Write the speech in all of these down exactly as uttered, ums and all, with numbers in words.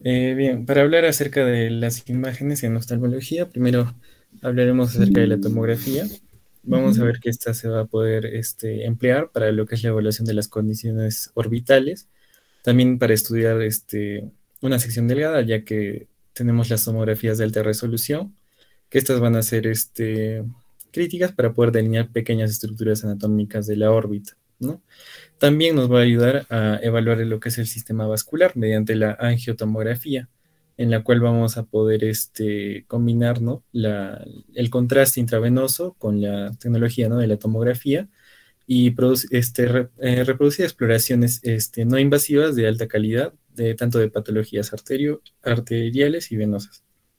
Eh, bien, para hablar acerca de las imágenes en oftalmología, primero hablaremos acerca de la tomografía. Vamos a Ujú. ver que esta se va a poder este, emplear para lo que es la evaluación de las condiciones orbitales, también para estudiar este, una sección delgada, ya que tenemos las tomografías de alta resolución, que estas van a ser este, críticas para poder delinear pequeñas estructuras anatómicas de la órbita, ¿no? También nos va a ayudar a evaluar lo que es el sistema vascular mediante la angiotomografía, en la cual vamos a poder este, combinar, ¿no? la, el contraste intravenoso con la tecnología, ¿no? de la tomografía y produce- este, re- eh, reproducir exploraciones este, no invasivas de alta calidad, de, tanto de patologías arterio- arteriales y venosas.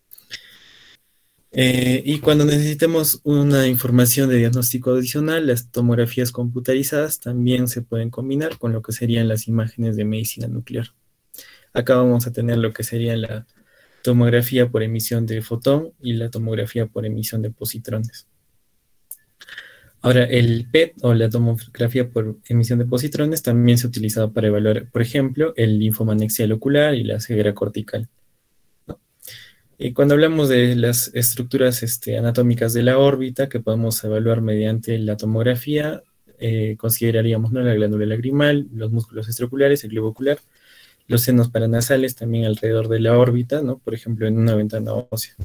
Eh, y cuando necesitemos una información de diagnóstico adicional, las tomografías computarizadas también se pueden combinar con lo que serían las imágenes de medicina nuclear. Acá vamos a tener lo que sería la tomografía por emisión de fotón y la tomografía por emisión de positrones. Ahora, el P E T o la tomografía por emisión de positrones también se ha utilizado para evaluar, por ejemplo, el linfoma anexial ocular y la ceguera cortical. Y cuando hablamos de las estructuras este, anatómicas de la órbita que podemos evaluar mediante la tomografía, eh, consideraríamos, ¿no? la glándula lagrimal, los músculos extraoculares, el globo ocular, los senos paranasales también alrededor de la órbita, ¿no? por ejemplo, en una ventana ósea.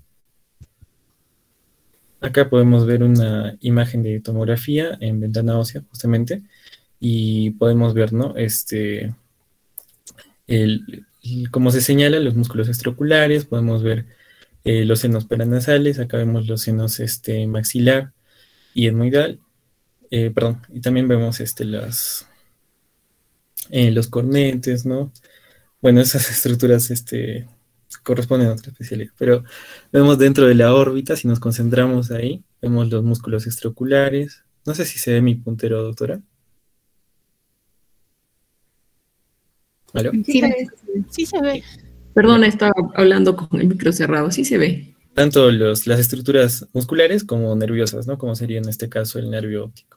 Acá podemos ver una imagen de tomografía en ventana ósea, justamente, y podemos ver, ¿no? Este, el, el- como se señala, los músculos extraoculares, podemos ver eh, los senos paranasales, acá vemos los senos este, maxilar y etmoidal, eh, perdón, y también vemos este, las, eh, los cornetes, ¿no? Bueno, esas estructuras este, corresponden a otra especialidad, pero vemos dentro de la órbita, si nos concentramos ahí, vemos los músculos extraoculares. No sé si se ve mi puntero, doctora. ¿Aló? Sí Sí, se ve, sí se ve. sí se ve. Perdón, Ya. estaba hablando con el micro cerrado. Sí se ve. Tanto los, las estructuras musculares como nerviosas, ¿no? Como sería en este caso el nervio óptico.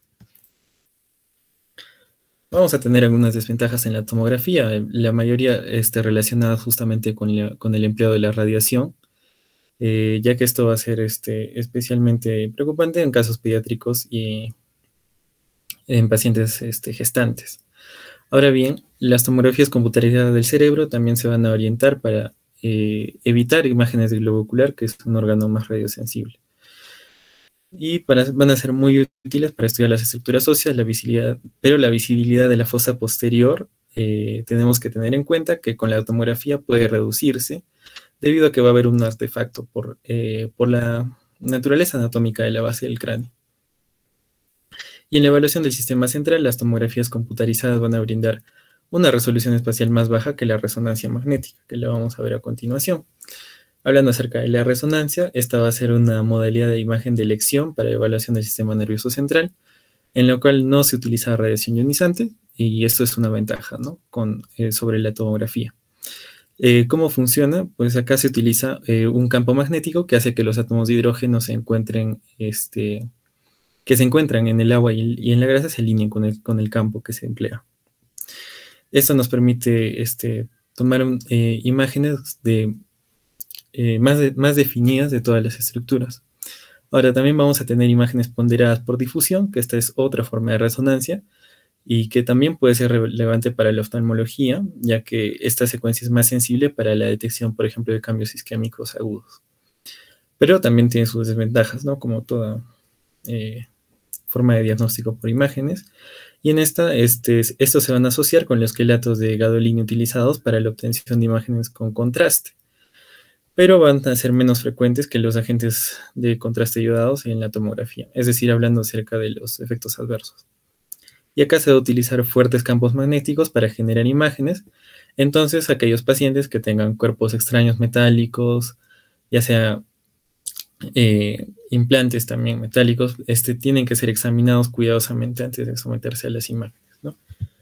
Vamos a tener algunas desventajas en la tomografía, eh, la mayoría este, relacionadas justamente con, la- con el empleo de la radiación, eh, ya que esto va a ser este, especialmente preocupante en casos pediátricos y en pacientes este, gestantes. Ahora bien, las tomografías computarizadas del cerebro también se van a orientar para eh, evitar imágenes del globo ocular, que es un órgano más radiosensible. Y para, van a ser muy útiles para estudiar las estructuras óseas, la visibilidad, pero la visibilidad de la fosa posterior eh, tenemos que tener en cuenta que con la tomografía puede reducirse debido a que va a haber un artefacto por, eh, por la naturaleza anatómica de la base del cráneo. Y en la evaluación del sistema central, las tomografías computarizadas van a brindar una resolución espacial más baja que la resonancia magnética, que la vamos a ver a continuación. Hablando acerca de la resonancia, esta va a ser una modalidad de imagen de elección para evaluación del sistema nervioso central, en la cual no se utiliza radiación ionizante, y esto es una ventaja, ¿no? Con, eh, sobre la tomografía. Eh, ¿Cómo funciona? Pues acá se utiliza eh, un campo magnético que hace que los átomos de hidrógeno se encuentren, este, que se encuentran en el agua y, y en la grasa se alineen con el, con el campo que se emplea. Esto nos permite este, tomar un, eh, imágenes de, eh, más, de, más definidas de todas las estructuras. Ahora también vamos a tener imágenes ponderadas por difusión, que esta es otra forma de resonancia y que también puede ser relevante para la oftalmología, ya que esta secuencia es más sensible para la detección, por ejemplo, de cambios isquémicos agudos. Pero también tiene sus desventajas, ¿no? Como toda eh, forma de diagnóstico por imágenes. Y en esta, este, estos se van a asociar con los quelatos de gadolínio utilizados para la obtención de imágenes con contraste, pero van a ser menos frecuentes que los agentes de contraste ayudados en la tomografía, es decir, hablando acerca de los efectos adversos. Y acá se va a utilizar fuertes campos magnéticos para generar imágenes, entonces aquellos pacientes que tengan cuerpos extraños metálicos, ya sea eh, implantes también metálicos, este, tienen que ser examinados cuidadosamente antes de someterse a las imágenes, ¿no?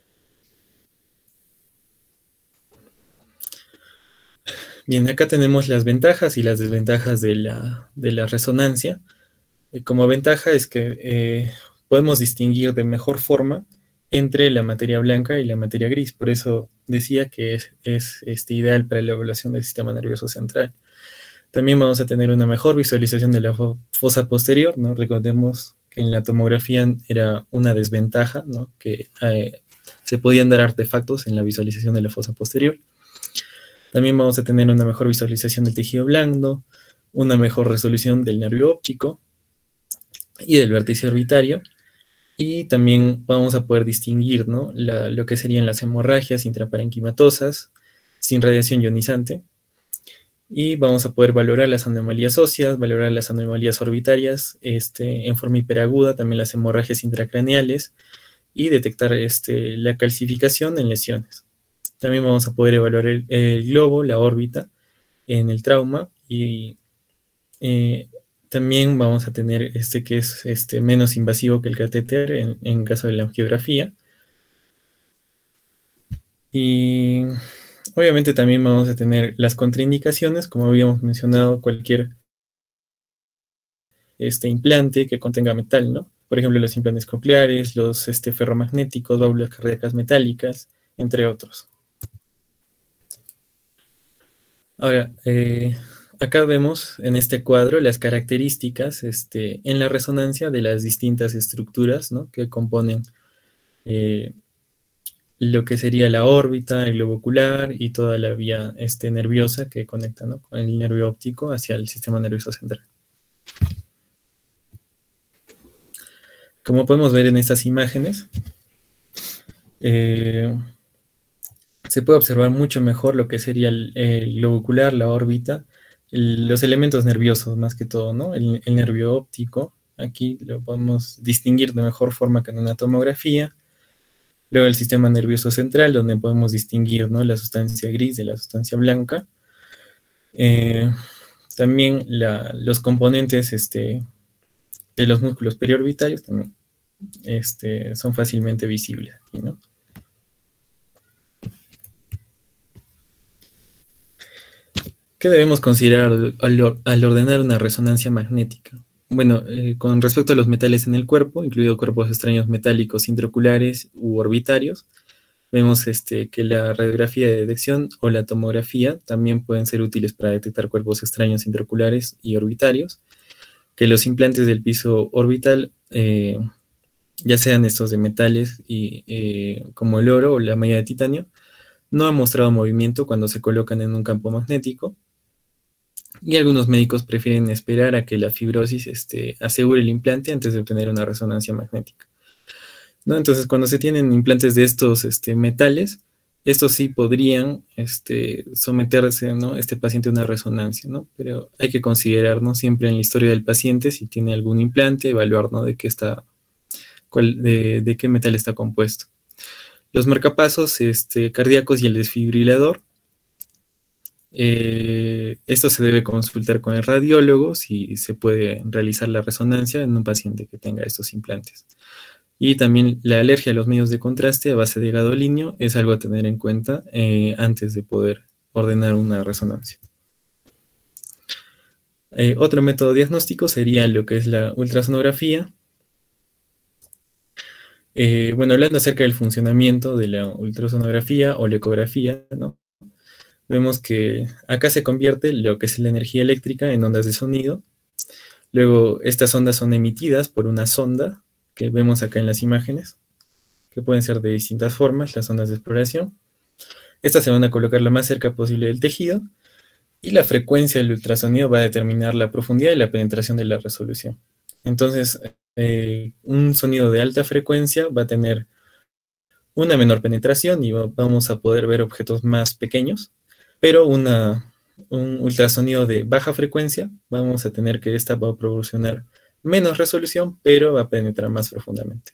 Bien, acá tenemos las ventajas y las desventajas de la, de la resonancia. Eh, como ventaja es que eh, podemos distinguir de mejor forma entre la materia blanca y la materia gris. Por eso decía que es, es este, ideal para la evaluación del sistema nervioso central. También vamos a tener una mejor visualización de la fosa posterior, ¿no? Recordemos que en la tomografía era una desventaja, ¿no? Que eh, se podían dar artefactos en la visualización de la fosa posterior. También vamos a tener una mejor visualización del tejido blando, una mejor resolución del nervio óptico y del vértice orbitario. Y también vamos a poder distinguir, ¿no? La, lo que serían las hemorragias intraparenquimatosas sin radiación ionizante. Y vamos a poder valorar las anomalías óseas, valorar las anomalías orbitarias este, en forma hiperaguda, también las hemorragias intracraneales y detectar este, la calcificación en lesiones. También vamos a poder evaluar el, el globo, la órbita, en el trauma y eh, también vamos a tener este que es este, menos invasivo que el catéter en, en caso de la angiografía. Y obviamente también vamos a tener las contraindicaciones, como habíamos mencionado, cualquier este, implante que contenga metal, ¿no? Por ejemplo, los implantes cocleares, los este, ferromagnéticos, válvulas cardíacas metálicas, entre otros. Ahora, eh, acá vemos en este cuadro las características este, en la resonancia de las distintas estructuras, ¿no? Que componen eh, lo que sería la órbita, el globo ocular y toda la vía este, nerviosa que conecta, ¿no? Con el nervio óptico hacia el sistema nervioso central. Como podemos ver en estas imágenes, eh, se puede observar mucho mejor lo que sería el, el globo ocular, la órbita, el, los elementos nerviosos más que todo, ¿no? El, el nervio óptico, aquí lo podemos distinguir de mejor forma que en una tomografía. Luego el sistema nervioso central, donde podemos distinguir, ¿no? La sustancia gris de la sustancia blanca. Eh, también la, los componentes este, de los músculos periorbitarios también este, son fácilmente visibles, ¿no? ¿Qué debemos considerar al, al ordenar una resonancia magnética? Bueno, eh, con respecto a los metales en el cuerpo, incluidos cuerpos extraños metálicos intraoculares u orbitarios, vemos este, que la radiografía de detección o la tomografía también pueden ser útiles para detectar cuerpos extraños intraoculares y orbitarios, que los implantes del piso orbital, eh, ya sean estos de metales y, eh, como el oro o la malla de titanio, no han mostrado movimiento cuando se colocan en un campo magnético, y algunos médicos prefieren esperar a que la fibrosis este, asegure el implante antes de obtener una resonancia magnética, ¿no? Entonces, cuando se tienen implantes de estos este, metales, estos sí podrían este, someterse, ¿no? Este paciente a una resonancia, ¿no? Pero hay que considerar, ¿no? Siempre en la historia del paciente si tiene algún implante, evaluar, ¿no? De qué está, cuál, de, de qué metal está compuesto. Los marcapasos este, cardíacos y el desfibrilador. Eh, esto se debe consultar con el radiólogo si se puede realizar la resonancia en un paciente que tenga estos implantes. Y también la alergia a los medios de contraste a base de gadolínio es algo a tener en cuenta eh, antes de poder ordenar una resonancia. Eh, otro método diagnóstico sería lo que es la ultrasonografía. Eh, bueno, hablando acerca del funcionamiento de la ultrasonografía o la ecografía, ¿no? Vemos que acá se convierte lo que es la energía eléctrica en ondas de sonido. Luego, estas ondas son emitidas por una sonda que vemos acá en las imágenes, que pueden ser de distintas formas, las ondas de exploración. Estas se van a colocar lo más cerca posible del tejido, y la frecuencia del ultrasonido va a determinar la profundidad y la penetración de la resolución. Entonces, eh, un sonido de alta frecuencia va a tener una menor penetración y vamos a poder ver objetos más pequeños, pero una, un ultrasonido de baja frecuencia, vamos a tener que esta va a proporcionar menos resolución, pero va a penetrar más profundamente.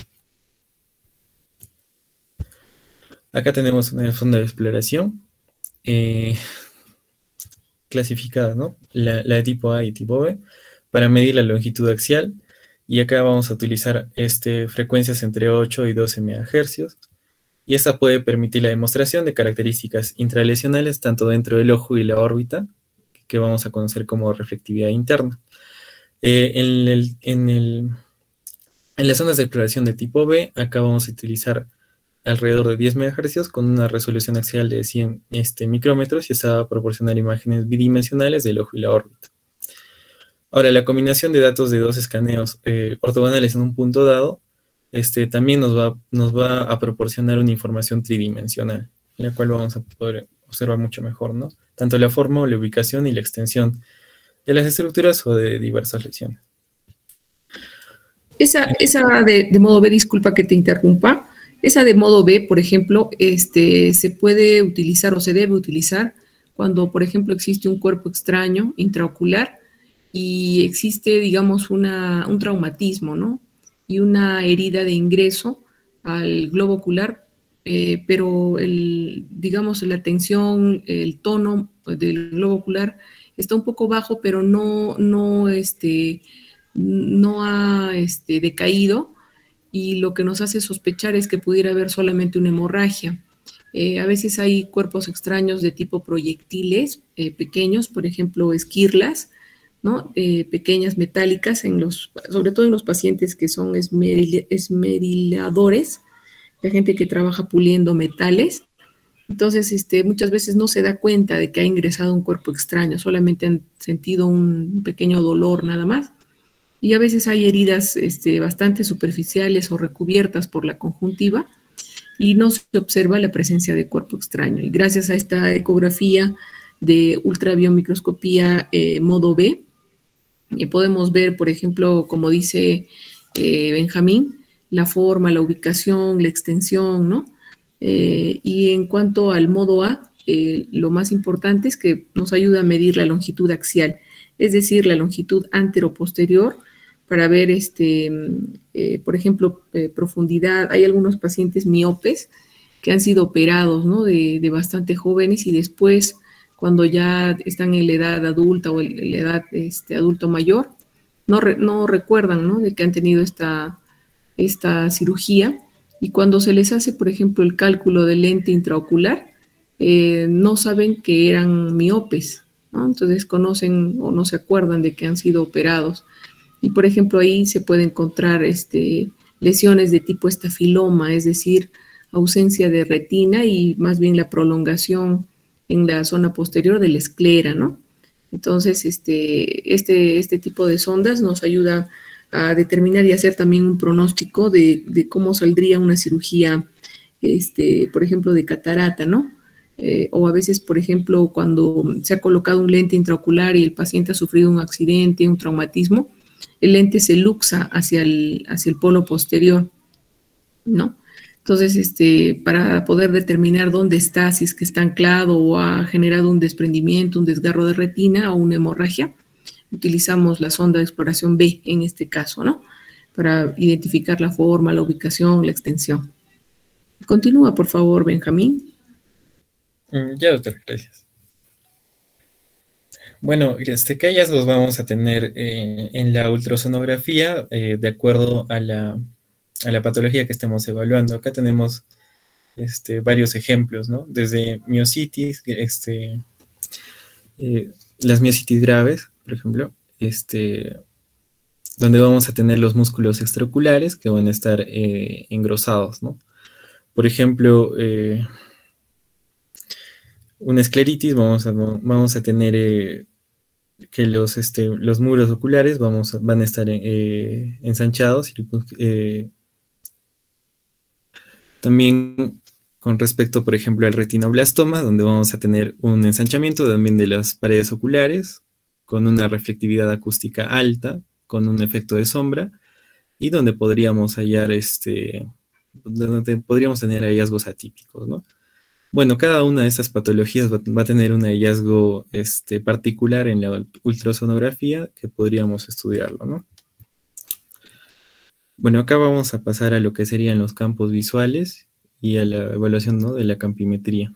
Acá tenemos una sonda de exploración eh, clasificada, ¿no? La, la de tipo A y tipo B, para medir la longitud axial, y acá vamos a utilizar este, frecuencias entre ocho y doce megahercios, y esta puede permitir la demostración de características intralesionales tanto dentro del ojo y la órbita, que vamos a conocer como reflectividad interna. Eh, en, el, en, el, En las zonas de exploración de tipo B, acá vamos a utilizar alrededor de diez megahercios con una resolución axial de cien este, micrómetros y esta va a proporcionar imágenes bidimensionales del ojo y la órbita. Ahora, la combinación de datos de dos escaneos eh, ortogonales en un punto dado este, también nos va, nos va a proporcionar una información tridimensional, la cual vamos a poder observar mucho mejor, ¿no? Tanto la forma, la ubicación y la extensión de las estructuras o de diversas lesiones. Esa, esa de, de modo B, disculpa que te interrumpa, esa de modo B, por ejemplo, este, se puede utilizar o se debe utilizar cuando, por ejemplo, existe un cuerpo extraño intraocular y existe, digamos, una, un traumatismo, ¿no? Y una herida de ingreso al globo ocular, eh, pero, el, digamos, la tensión, el tono del globo ocular está un poco bajo, pero no, no, este, no ha este, decaído, y lo que nos hace sospechar es que pudiera haber solamente una hemorragia. Eh, a veces hay cuerpos extraños de tipo proyectiles eh, pequeños, por ejemplo, esquirlas, ¿no? Eh, pequeñas metálicas, en los, sobre todo en los pacientes que son esmeril, esmeriladores, la gente que trabaja puliendo metales. Entonces, este, muchas veces no se da cuenta de que ha ingresado un cuerpo extraño, solamente han sentido un pequeño dolor nada más. Y a veces hay heridas este, bastante superficiales o recubiertas por la conjuntiva y no se observa la presencia de cuerpo extraño. Y gracias a esta ecografía de ultrabiomicroscopía eh, modo B, eh, podemos ver, por ejemplo, como dice eh, Benjamín, la forma, la ubicación, la extensión, ¿no? Eh, y en cuanto al modo A, eh, lo más importante es que nos ayuda a medir la longitud axial, es decir, la longitud antero-posterior, para ver, este, eh, por ejemplo, eh, profundidad. Hay algunos pacientes miopes que han sido operados, ¿no? De, de bastante jóvenes y después, cuando ya están en la edad adulta o en la edad este, adulto mayor, no, re, no recuerdan, ¿no? De que han tenido esta, esta cirugía, y cuando se les hace, por ejemplo, el cálculo del lente intraocular, eh, no saben que eran miopes, ¿no? Entonces conocen o no se acuerdan de que han sido operados. Y, por ejemplo, ahí se puede encontrar este, lesiones de tipo estafiloma, es decir, ausencia de retina y más bien la prolongación en la zona posterior de la esclera, ¿no? Entonces, este, este, este tipo de sondas nos ayuda a determinar y hacer también un pronóstico de, de cómo saldría una cirugía, este, por ejemplo, de catarata, ¿no? Eh, o a veces, por ejemplo, cuando se ha colocado un lente intraocular y el paciente ha sufrido un accidente, un traumatismo, el lente se luxa hacia el, hacia el polo posterior, ¿no? Entonces, este, para poder determinar dónde está, si es que está anclado o ha generado un desprendimiento, un desgarro de retina o una hemorragia, utilizamos la sonda de exploración B en este caso, ¿no? Para identificar la forma, la ubicación, la extensión. Continúa, por favor, Benjamín. Mm, ya, doctor, gracias. Bueno, este, ¿qué hallazgos vamos a tener eh, en la ultrasonografía eh, de acuerdo a la, a la patología que estemos evaluando? Acá tenemos este, varios ejemplos, ¿no? Desde miositis, este, eh, las miositis graves, por ejemplo, este, donde vamos a tener los músculos extraoculares que van a estar eh, engrosados, ¿no? Por ejemplo, eh, una escleritis, vamos a, vamos a tener eh, que los, este, los muros oculares vamos a, van a estar eh, ensanchados. Eh, también con respecto, por ejemplo, al retinoblastoma, donde vamos a tener un ensanchamiento también de las paredes oculares, con una reflectividad acústica alta, con un efecto de sombra, y donde podríamos hallar, este, donde podríamos tener hallazgos atípicos, ¿no? Bueno, cada una de estas patologías va, va a tener un hallazgo este, particular en la ultrasonografía que podríamos estudiarlo, ¿no? Bueno, acá vamos a pasar a lo que serían los campos visuales y a la evaluación, ¿no?, de la campimetría.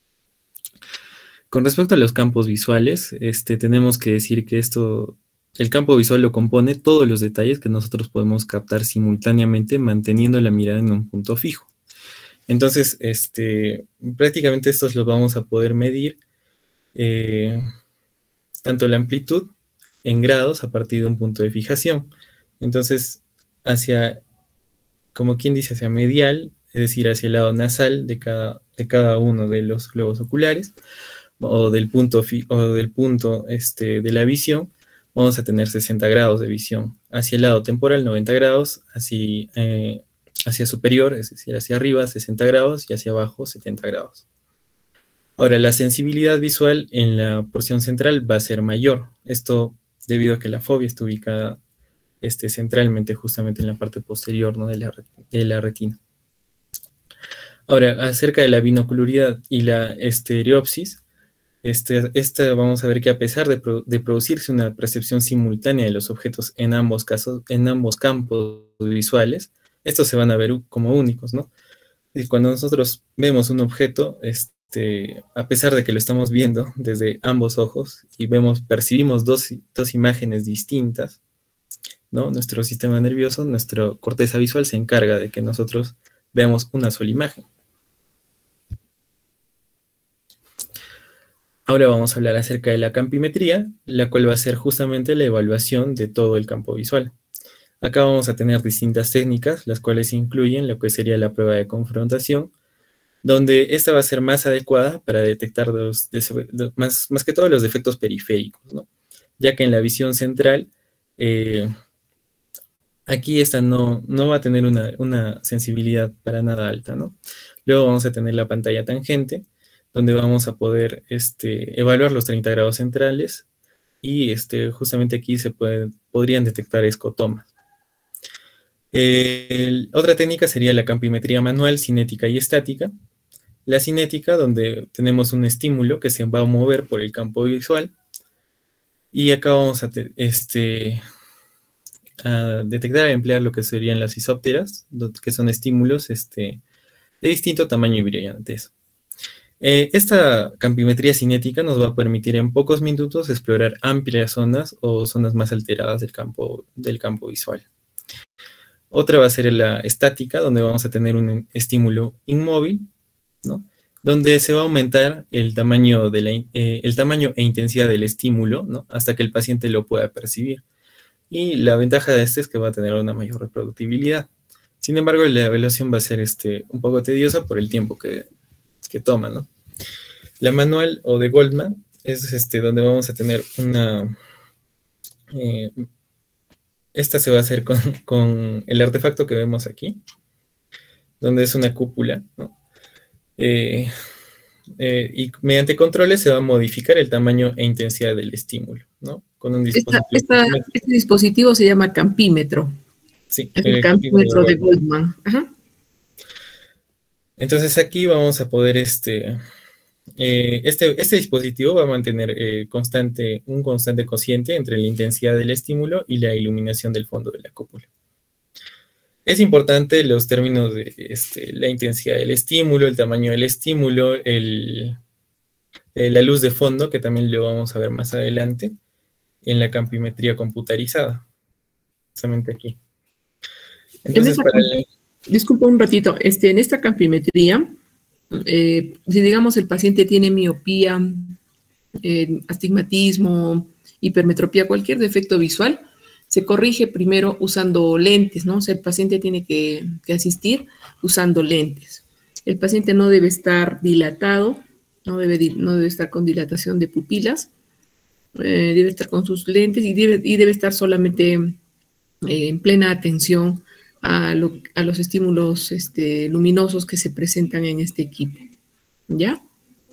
Con respecto a los campos visuales, este, tenemos que decir que esto, el campo visual lo compone todos los detalles que nosotros podemos captar simultáneamente manteniendo la mirada en un punto fijo. Entonces, este, prácticamente estos los vamos a poder medir eh, tanto la amplitud en grados a partir de un punto de fijación. Entonces, hacia, como quien dice, hacia medial, es decir, hacia el lado nasal de cada, de cada uno de los globos oculares, o del punto, o del punto este, de la visión, vamos a tener sesenta grados de visión. Hacia el lado temporal, noventa grados, hacia, eh, hacia superior, es decir, hacia arriba, sesenta grados, y hacia abajo, setenta grados. Ahora, la sensibilidad visual en la porción central va a ser mayor. Esto debido a que la fobia está ubicada este, centralmente, justamente en la parte posterior, ¿no?, de, la, de la retina. Ahora, acerca de la binocularidad y la estereopsis, este, esta vamos a ver que a pesar de, pro, de producirse una percepción simultánea de los objetos en ambos casos, en ambos campos visuales, estos se van a ver como únicos, ¿no? Y cuando nosotros vemos un objeto, este, a pesar de que lo estamos viendo desde ambos ojos y vemos, percibimos dos, dos imágenes distintas, ¿no? Nuestro sistema nervioso, nuestra corteza visual se encarga de que nosotros veamos una sola imagen. Ahora vamos a hablar acerca de la campimetría, la cual va a ser justamente la evaluación de todo el campo visual. Acá vamos a tener distintas técnicas, las cuales incluyen lo que sería la prueba de confrontación, donde esta va a ser más adecuada para detectar los, más, más que todo los defectos periféricos, ¿no? Ya que en la visión central, eh, aquí esta no, no va a tener una, una sensibilidad para nada alta, ¿no? Luego vamos a tener la pantalla tangente, donde vamos a poder este, evaluar los treinta grados centrales, y este, justamente aquí se puede, podrían detectar escotomas. Eh, otra técnica sería la campimetría manual, cinética y estática. La cinética, donde tenemos un estímulo que se va a mover por el campo visual, y acá vamos a, este, a detectar y emplear lo que serían las isópteras, que son estímulos este, de distinto tamaño y brillantez. Eh, esta campimetría cinética nos va a permitir en pocos minutos explorar amplias zonas o zonas más alteradas del campo, del campo visual. Otra va a ser la estática, donde vamos a tener un estímulo inmóvil, ¿no?, donde se va a aumentar el tamaño, de la, eh, el tamaño e intensidad del estímulo, ¿no?, hasta que el paciente lo pueda percibir. Y la ventaja de este es que va a tener una mayor reproductibilidad. Sin embargo, la evaluación va a ser este, un poco tediosa por el tiempo que, que toma, ¿no? La manual o de Goldman es este, donde vamos a tener una... Eh, esta se va a hacer con, con el artefacto que vemos aquí, donde es una cúpula, ¿no? Eh, eh, y mediante controles se va a modificar el tamaño e intensidad del estímulo, ¿no? Con un dispositivo. Esta, esta, este dispositivo se llama campímetro. Sí. Es el eh, campímetro de Goldman. Ajá. Entonces aquí vamos a poder, este, eh, este, este dispositivo va a mantener eh, constante, un constante cociente entre la intensidad del estímulo y la iluminación del fondo de la cúpula. Es importante los términos de este, la intensidad del estímulo, el tamaño del estímulo, el, eh, la luz de fondo, que también lo vamos a ver más adelante, en la campimetría computarizada. Justamente aquí. Entonces, en para el... Disculpa un ratito, este, en esta campimetría, eh, si digamos el paciente tiene miopía, eh, astigmatismo, hipermetropía, cualquier defecto visual, se corrige primero usando lentes, ¿no? O sea, el paciente tiene que, que asistir usando lentes. El paciente no debe estar dilatado, no debe, no debe estar con dilatación de pupilas, eh, debe estar con sus lentes y debe, y debe estar solamente eh, en plena atención a, lo, a los estímulos este, luminosos que se presentan en este equipo. ¿Ya?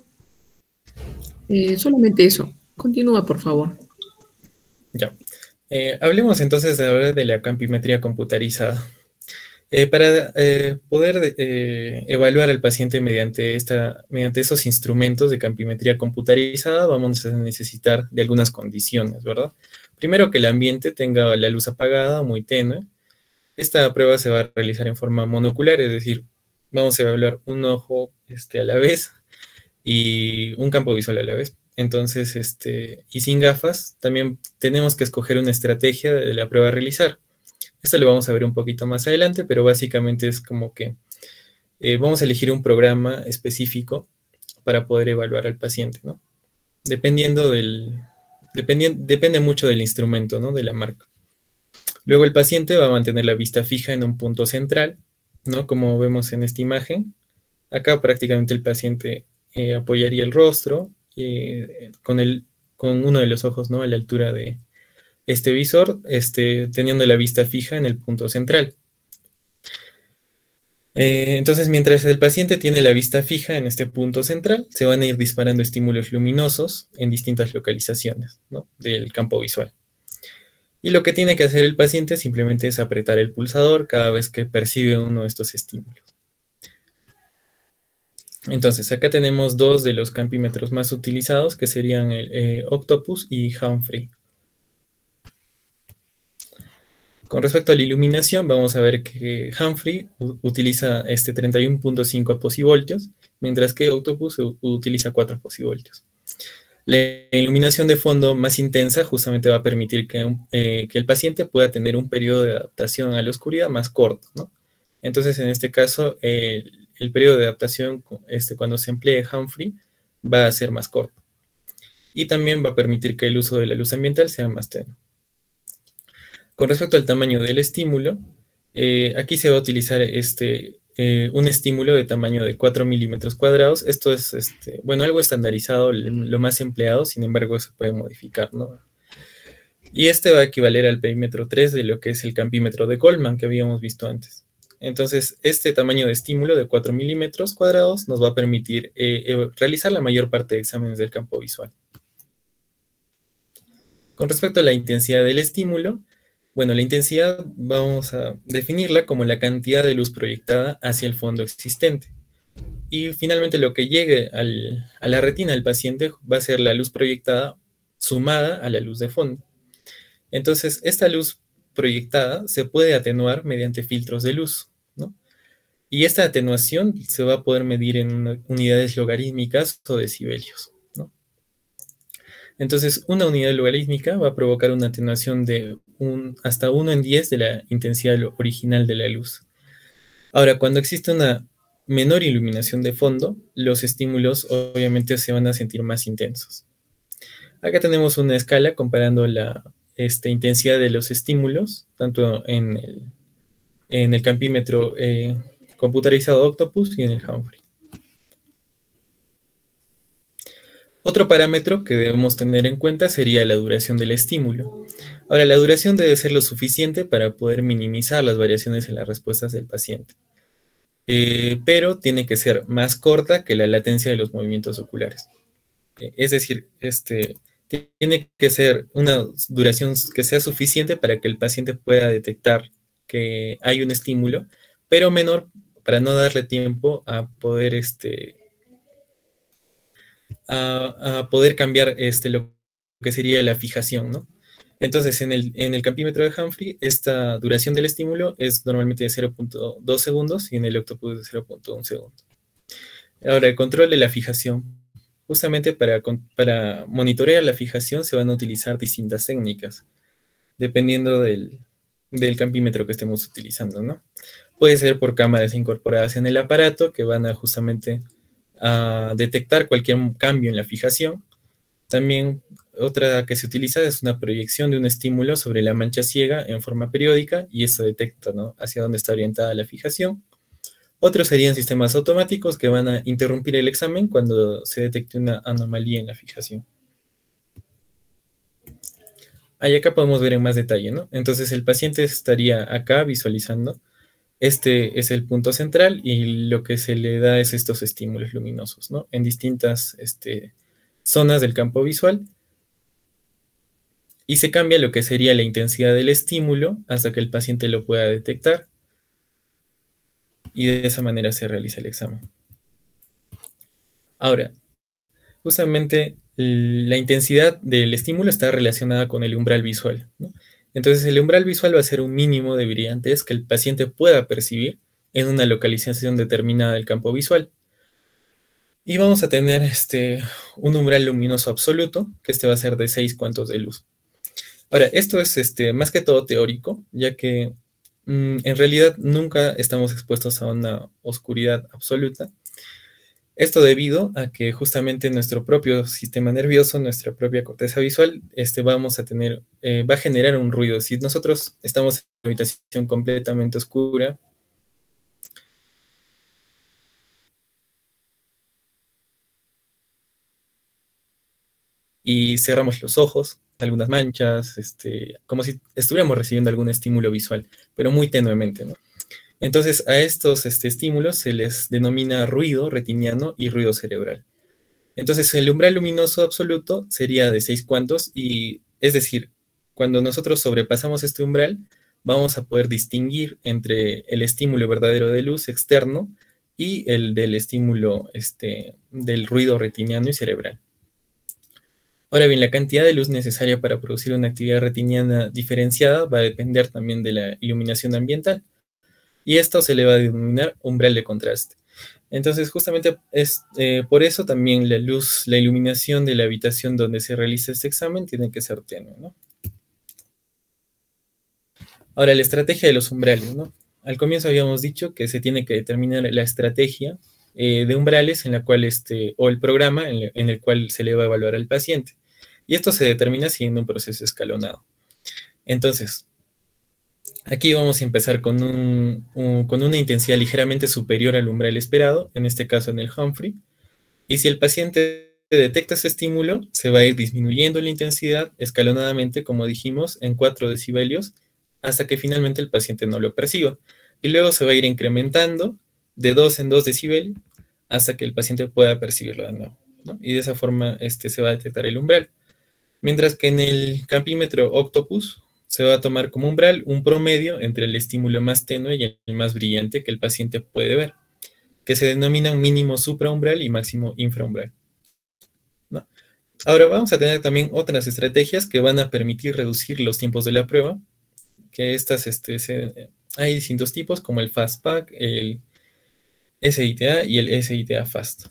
Eh, solamente eso. Continúa, por favor. Ya. Eh, hablemos entonces de ahora de la campimetría computarizada. Eh, para eh, poder eh, evaluar al paciente mediante, esta, mediante esos instrumentos de campimetría computarizada, vamos a necesitar de algunas condiciones, ¿verdad? Primero, que el ambiente tenga la luz apagada, muy tenue. Esta prueba se va a realizar en forma monocular, es decir, vamos a evaluar un ojo este, a la vez y un campo visual a la vez. Entonces, este, y sin gafas, también tenemos que escoger una estrategia de la prueba a realizar. Esto lo vamos a ver un poquito más adelante, pero básicamente es como que eh, vamos a elegir un programa específico para poder evaluar al paciente, ¿no? Dependiendo del, dependien, depende mucho del instrumento, ¿no?, de la marca. Luego el paciente va a mantener la vista fija en un punto central, ¿no? Como vemos en esta imagen. Acá prácticamente el paciente eh, apoyaría el rostro eh, con, el, con uno de los ojos, ¿no? A la altura de este visor, este, teniendo la vista fija en el punto central. Eh, entonces, mientras el paciente tiene la vista fija en este punto central, se van a ir disparando estímulos luminosos en distintas localizaciones, ¿no? Del campo visual. Y lo que tiene que hacer el paciente simplemente es apretar el pulsador cada vez que percibe uno de estos estímulos. Entonces, acá tenemos dos de los campímetros más utilizados, que serían el eh, Octopus y Humphrey. Con respecto a la iluminación, vamos a ver que Humphrey utiliza este treinta y uno punto cinco posivoltios, mientras que Octopus utiliza cuatro posivoltios. La iluminación de fondo más intensa justamente va a permitir que, eh, que el paciente pueda tener un periodo de adaptación a la oscuridad más corto, ¿no? Entonces, en este caso, eh, el periodo de adaptación este, cuando se emplee Humphrey va a ser más corto. Y también va a permitir que el uso de la luz ambiental sea más tenue. Con respecto al tamaño del estímulo, eh, aquí se va a utilizar este, eh, un estímulo de tamaño de cuatro milímetros cuadrados. Esto es, este, bueno, algo estandarizado, lo más empleado, sin embargo, se puede modificar, ¿no? Y este va a equivaler al perímetro tres de lo que es el campímetro de Goldman que habíamos visto antes. Entonces, este tamaño de estímulo de cuatro milímetros cuadrados nos va a permitir eh, eh, realizar la mayor parte de exámenes del campo visual. Con respecto a la intensidad del estímulo, bueno, la intensidad vamos a definirla como la cantidad de luz proyectada hacia el fondo existente. Y finalmente lo que llegue al, a la retina del paciente va a ser la luz proyectada sumada a la luz de fondo. Entonces, esta luz proyectada se puede atenuar mediante filtros de luz, ¿no? Y esta atenuación se va a poder medir en unidades logarítmicas o decibelios, ¿no? Entonces, una unidad logarítmica va a provocar una atenuación de un, hasta uno en diez de la intensidad original de la luz. Ahora, cuando existe una menor iluminación de fondo, los estímulos obviamente se van a sentir más intensos. Acá tenemos una escala comparando la este, intensidad de los estímulos, tanto en el, en el campímetro eh, computarizado Octopus y en el Humphrey. Otro parámetro que debemos tener en cuenta sería la duración del estímulo. Ahora, la duración debe ser lo suficiente para poder minimizar las variaciones en las respuestas del paciente. Eh, pero tiene que ser más corta que la latencia de los movimientos oculares. Eh, es decir, este, tiene que ser una duración que sea suficiente para que el paciente pueda detectar que hay un estímulo, pero menor para no darle tiempo a poder este, A, a, poder cambiar este, lo que sería la fijación, ¿no? Entonces, en el, en el campímetro de Humphrey, esta duración del estímulo es normalmente de cero punto dos segundos y en el Octopus de cero punto uno segundo. Ahora, el control de la fijación. Justamente para, para monitorear la fijación se van a utilizar distintas técnicas, dependiendo del, del campímetro que estemos utilizando, ¿no? Puede ser por cámaras incorporadas en el aparato que van a justamente a detectar cualquier cambio en la fijación. También otra que se utiliza es una proyección de un estímulo sobre la mancha ciega en forma periódica y eso detecta, ¿no?, hacia dónde está orientada la fijación. Otros serían sistemas automáticos que van a interrumpir el examen cuando se detecte una anomalía en la fijación. Ahí acá podemos ver en más detalle, ¿no? Entonces el paciente estaría acá visualizando. Este es el punto central y lo que se le da es estos estímulos luminosos, ¿no?, en distintas este, zonas del campo visual. Y se cambia lo que sería la intensidad del estímulo hasta que el paciente lo pueda detectar. Y de esa manera se realiza el examen. Ahora, justamente la intensidad del estímulo está relacionada con el umbral visual, ¿no? Entonces el umbral visual va a ser un mínimo de brillantes que el paciente pueda percibir en una localización determinada del campo visual. Y vamos a tener este, un umbral luminoso absoluto, que este va a ser de seis cuantos de luz. Ahora, esto es este, más que todo teórico, ya que mmm, en realidad nunca estamos expuestos a una oscuridad absoluta. Esto debido a que justamente nuestro propio sistema nervioso, nuestra propia corteza visual, este, vamos a tener, eh, va a generar un ruido. Si nosotros estamos en una habitación completamente oscura, y cerramos los ojos, algunas manchas, este, como si estuviéramos recibiendo algún estímulo visual, pero muy tenuemente, ¿no? Entonces, a estos este, estímulos se les denomina ruido retiniano y ruido cerebral. Entonces, el umbral luminoso absoluto sería de seis cuantos, y es decir, cuando nosotros sobrepasamos este umbral, vamos a poder distinguir entre el estímulo verdadero de luz externo y el del estímulo este, del ruido retiniano y cerebral. Ahora bien, la cantidad de luz necesaria para producir una actividad retiniana diferenciada va a depender también de la iluminación ambiental, y esto se le va a denominar umbral de contraste. Entonces, justamente es eh, por eso también la luz, la iluminación de la habitación donde se realiza este examen tiene que ser tenue, ¿no? Ahora, la estrategia de los umbrales, ¿no? Al comienzo habíamos dicho que se tiene que determinar la estrategia eh, de umbrales en la cual este, o el programa en, en el cual se le va a evaluar al paciente. Y esto se determina siguiendo un proceso escalonado. Entonces, aquí vamos a empezar con, un, un, con una intensidad ligeramente superior al umbral esperado, en este caso en el Humphrey. Y si el paciente detecta ese estímulo, se va a ir disminuyendo la intensidad escalonadamente, como dijimos, en cuatro decibelios, hasta que finalmente el paciente no lo perciba. Y luego se va a ir incrementando de dos en dos decibelios hasta que el paciente pueda percibirlo de nuevo, ¿no? Y de esa forma este, se va a detectar el umbral. Mientras que en el campímetro Octopus se va a tomar como umbral un promedio entre el estímulo más tenue y el más brillante que el paciente puede ver, que se denomina mínimo supraumbral y máximo infraumbral, ¿no? Ahora vamos a tener también otras estrategias que van a permitir reducir los tiempos de la prueba, que estas, este, se, hay distintos tipos como el FastPack, el S I T A y el S I T A Fast.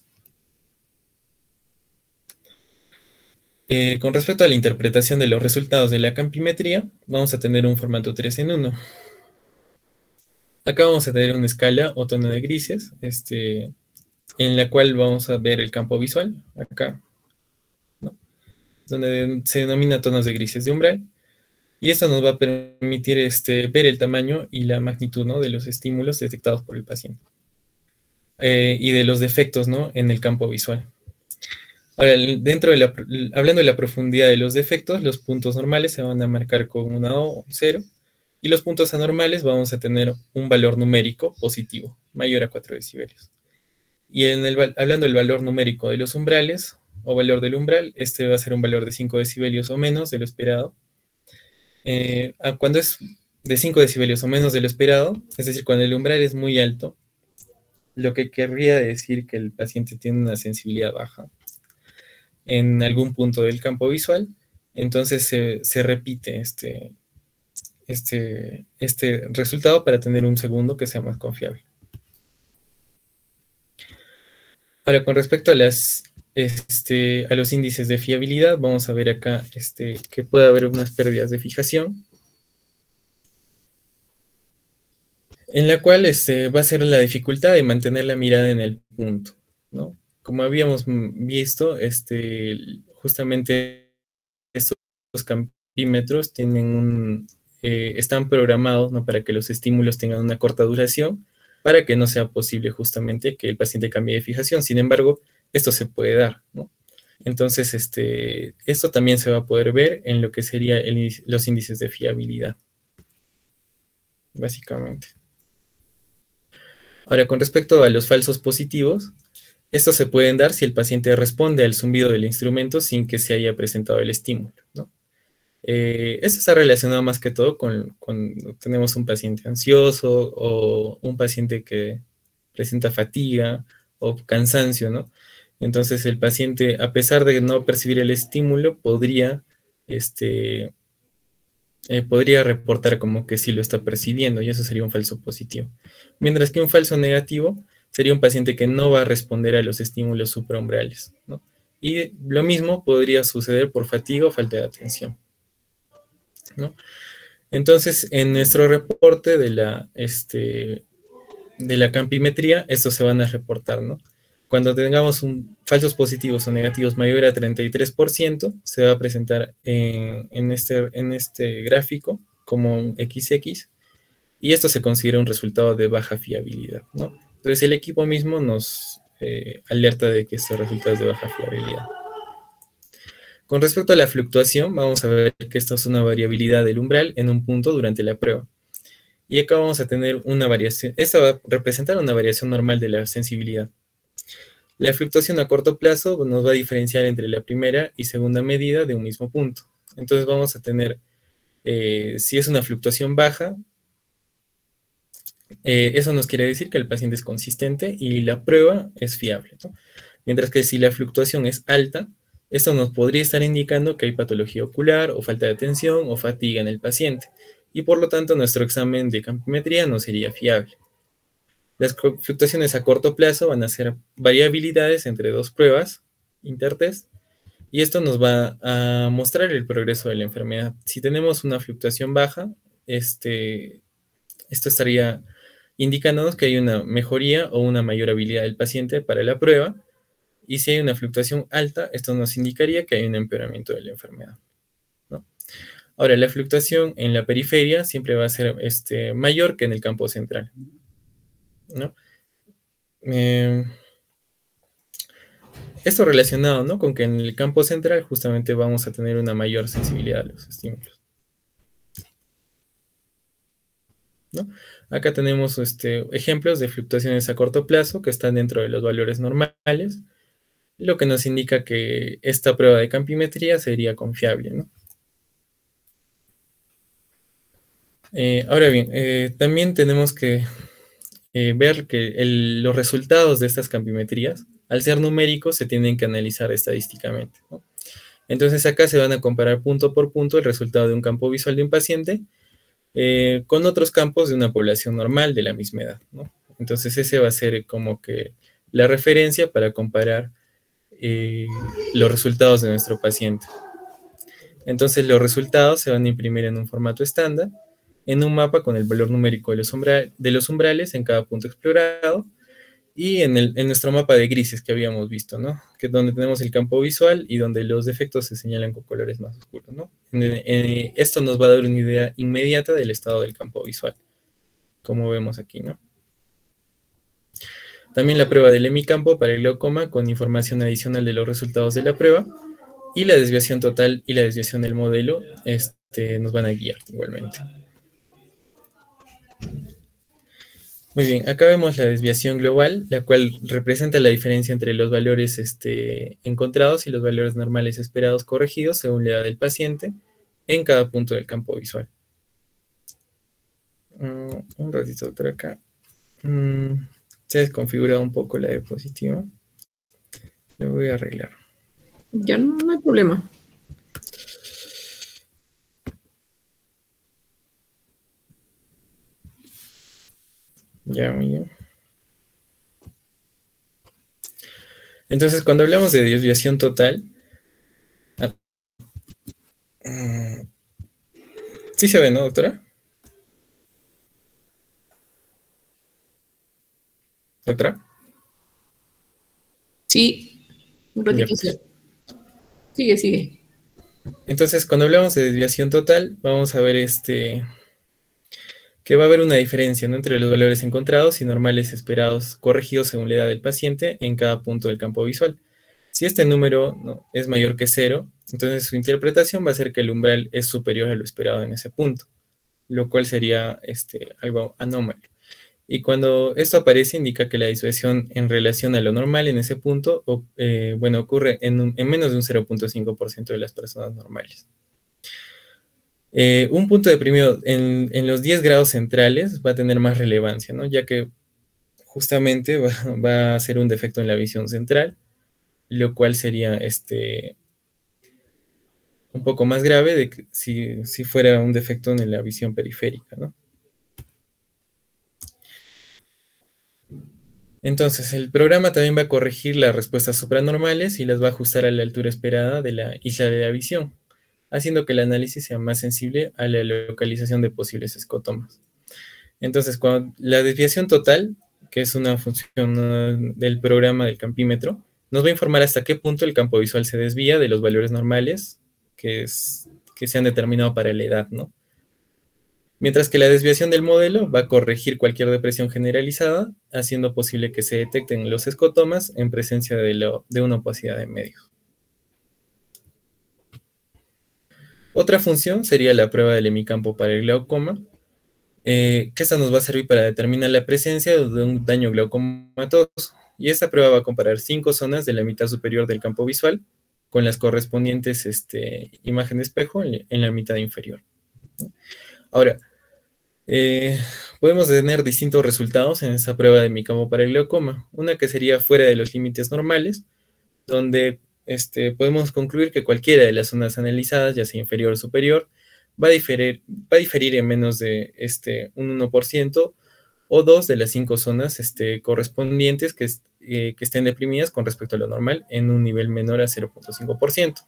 Eh, con respecto a la interpretación de los resultados de la campimetría, vamos a tener un formato tres en uno. Acá vamos a tener una escala o tono de grises, este, en la cual vamos a ver el campo visual, acá, ¿no? Donde se denomina tonos de grises de umbral. Y esto nos va a permitir este, ver el tamaño y la magnitud, ¿no?, de los estímulos detectados por el paciente. Eh, y de los defectos, ¿no?, en el campo visual. Ahora, dentro de la, hablando de la profundidad de los defectos, los puntos normales se van a marcar con una O o cero, y los puntos anormales vamos a tener un valor numérico positivo, mayor a cuatro decibelios. Y en el, hablando del valor numérico de los umbrales, o valor del umbral, este va a ser un valor de cinco decibelios o menos de lo esperado. Eh, cuando es de cinco decibelios o menos de lo esperado, es decir, cuando el umbral es muy alto, lo que querría decir que el paciente tiene una sensibilidad baja en algún punto del campo visual, entonces se, se repite este, este, este resultado para tener un segundo que sea más confiable. Ahora, con respecto a, las, este, a los índices de fiabilidad, vamos a ver acá este, que puede haber unas pérdidas de fijación, en la cual este, va a ser la dificultad de mantener la mirada en el punto, ¿no? Como habíamos visto, este, justamente estos campímetros tienen un, eh, están programados, ¿no?, para que los estímulos tengan una corta duración, para que no sea posible justamente que el paciente cambie de fijación. Sin embargo, esto se puede dar, ¿no? Entonces, este, esto también se va a poder ver en lo que serían los índices de fiabilidad, básicamente. Ahora, con respecto a los falsos positivos, estos se pueden dar si el paciente responde al zumbido del instrumento sin que se haya presentado el estímulo, ¿no? Eh, esto está relacionado más que todo con cuando tenemos un paciente ansioso o un paciente que presenta fatiga o cansancio, ¿no? Entonces el paciente, a pesar de no percibir el estímulo, podría, este, eh, podría reportar como que sí lo está percibiendo, y eso sería un falso positivo. Mientras que un falso negativo sería un paciente que no va a responder a los estímulos supraumbrales, ¿no? Y lo mismo podría suceder por fatiga o falta de atención, ¿no? Entonces, en nuestro reporte de la, este, de la campimetría, estos se van a reportar, ¿no? cuando tengamos un, falsos positivos o negativos mayor a treinta y tres por ciento, se va a presentar en, en, este, en este gráfico como un equis equis, y esto se considera un resultado de baja fiabilidad, ¿no? Entonces el equipo mismo nos eh, alerta de que estos resultados de baja fiabilidad. Con respecto a la fluctuación, vamos a ver que esto es una variabilidad del umbral en un punto durante la prueba. Y acá vamos a tener una variación, esta va a representar una variación normal de la sensibilidad. La fluctuación a corto plazo nos va a diferenciar entre la primera y segunda medida de un mismo punto. Entonces vamos a tener, eh, si es una fluctuación baja, eh, eso nos quiere decir que el paciente es consistente y la prueba es fiable, ¿no? Mientras que si la fluctuación es alta, esto nos podría estar indicando que hay patología ocular o falta de atención o fatiga en el paciente, y por lo tanto nuestro examen de campimetría no sería fiable. Las fluctuaciones a corto plazo van a ser variabilidades entre dos pruebas, intertest, y esto nos va a mostrar el progreso de la enfermedad. Si tenemos una fluctuación baja, este, esto estaría indicándonos que hay una mejoría o una mayor habilidad del paciente para la prueba, y si hay una fluctuación alta, esto nos indicaría que hay un empeoramiento de la enfermedad, ¿no? Ahora, la fluctuación en la periferia siempre va a ser este, mayor que en el campo central, ¿no? Eh, esto relacionado, ¿no?, con que en el campo central justamente vamos a tener una mayor sensibilidad a los estímulos, ¿no? Acá tenemos este, ejemplos de fluctuaciones a corto plazo que están dentro de los valores normales, lo que nos indica que esta prueba de campimetría sería confiable, ¿no? Eh, ahora bien, eh, también tenemos que eh, ver que el, los resultados de estas campimetrías, al ser numéricos, se tienen que analizar estadísticamente, ¿no? Entonces acá se van a comparar punto por punto el resultado de un campo visual de un paciente eh, con otros campos de una población normal de la misma edad, ¿no? Entonces ese va a ser como que la referencia para comparar eh, los resultados de nuestro paciente. Entonces los resultados se van a imprimir en un formato estándar, en un mapa con el valor numérico de los, umbra de los umbrales en cada punto explorado, y en, el, en nuestro mapa de grises que habíamos visto, ¿no?, que es donde tenemos el campo visual y donde los defectos se señalan con colores más oscuros, ¿no? En, en, esto nos va a dar una idea inmediata del estado del campo visual, como vemos aquí, ¿no? También la prueba del hemicampo para el glaucoma con información adicional de los resultados de la prueba, y la desviación total y la desviación del modelo este, nos van a guiar igualmente. Muy bien, acá vemos la desviación global, la cual representa la diferencia entre los valores este, encontrados y los valores normales esperados corregidos según la edad del paciente en cada punto del campo visual. Uh, un ratito por acá. Mm, se ha desconfigurado un poco la diapositiva. Lo voy a arreglar. Ya no, no hay problema. Ya, muy bien. Entonces, cuando hablamos de desviación total, uh, sí se ve, ¿no, doctora? ¿Doctora? Sí, un ratito. Ya, pues. Sigue, sigue. Entonces, cuando hablamos de desviación total, vamos a ver este... que va a haber una diferencia, ¿no?, entre los valores encontrados y normales esperados corregidos según la edad del paciente en cada punto del campo visual. Si este número, ¿no?, es mayor que cero, entonces su interpretación va a ser que el umbral es superior a lo esperado en ese punto, lo cual sería este, algo anómalo. Y cuando esto aparece, indica que la dispersión en relación a lo normal en ese punto, o, eh, bueno, ocurre en, un, en menos de un cero punto cinco por ciento de las personas normales. Eh, un punto deprimido en, en los diez grados centrales va a tener más relevancia, ¿no?, ya que justamente va, va a ser un defecto en la visión central, lo cual sería este, un poco más grave de que si, si fuera un defecto en la visión periférica, ¿no? Entonces, el programa también va a corregir las respuestas supranormales y las va a ajustar a la altura esperada de la isla de la visión, haciendo que el análisis sea más sensible a la localización de posibles escotomas. Entonces, cuando la desviación total que es una función uh, del programa del campímetro, nos va a informar hasta qué punto el campo visual se desvía de los valores normales que, es, que se han determinado para la edad, ¿no? Mientras que la desviación del modelo va a corregir cualquier depresión generalizada, haciendo posible que se detecten los escotomas en presencia de, lo, de una opacidad de medios. Otra función sería la prueba del hemicampo para el glaucoma, eh, que esta nos va a servir para determinar la presencia de un daño glaucomatoso. Y esta prueba va a comparar cinco zonas de la mitad superior del campo visual con las correspondientes este, imagen de espejo en, en la mitad inferior. Ahora, eh, podemos tener distintos resultados en esta prueba de hemicampo para el glaucoma. Una que sería fuera de los límites normales, donde este, podemos concluir que cualquiera de las zonas analizadas, ya sea inferior o superior, va a diferir, va a diferir en menos de este, un uno por ciento o dos de las cinco zonas este, correspondientes que, eh, que estén deprimidas con respecto a lo normal en un nivel menor a cero punto cinco por ciento.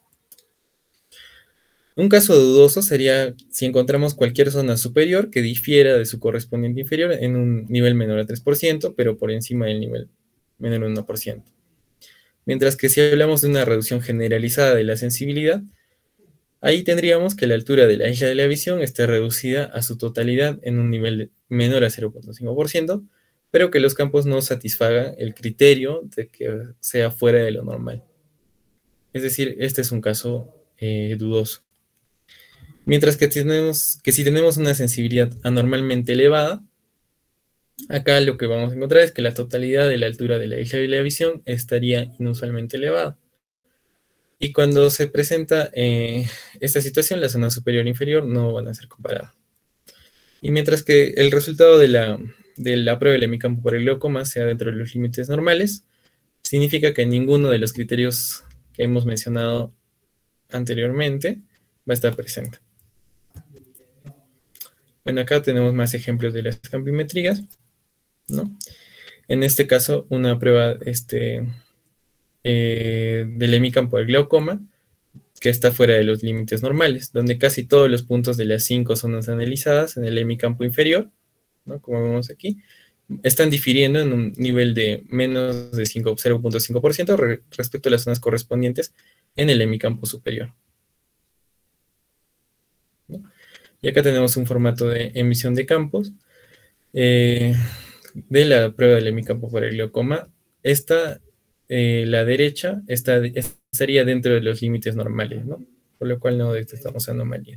Un caso dudoso sería si encontramos cualquier zona superior que difiera de su correspondiente inferior en un nivel menor a tres por ciento, pero por encima del nivel menor a uno por ciento. Mientras que si hablamos de una reducción generalizada de la sensibilidad, ahí tendríamos que la altura de la isla de la visión esté reducida a su totalidad en un nivel menor a cero punto cinco por ciento, pero que los campos no satisfagan el criterio de que sea fuera de lo normal. Es decir, este es un caso eh, dudoso. Mientras que, tenemos, que si tenemos una sensibilidad anormalmente elevada, acá lo que vamos a encontrar es que la totalidad de la altura de la isla de la visión estaría inusualmente elevada. Y cuando se presenta eh, esta situación, la zona superior e inferior no van a ser comparadas. Y mientras que el resultado de la, de la prueba del hemicampo por el glaucoma sea dentro de los límites normales, significa que ninguno de los criterios que hemos mencionado anteriormente va a estar presente. Bueno, acá tenemos más ejemplos de las campimetrías, ¿no? En este caso, una prueba este, eh, del hemicampo del glaucoma, que está fuera de los límites normales, donde casi todos los puntos de las cinco zonas analizadas en el hemicampo inferior, ¿no? Como vemos aquí, están difiriendo en un nivel de menos de cero punto cinco por ciento re respecto a las zonas correspondientes en el hemicampo superior, ¿no? Y acá tenemos un formato de emisión de campos eh, de la prueba del hemicampo por el glaucoma. Esta, eh, la derecha, está, estaría dentro de los límites normales, ¿no? Por lo cual no detectamos anomalía.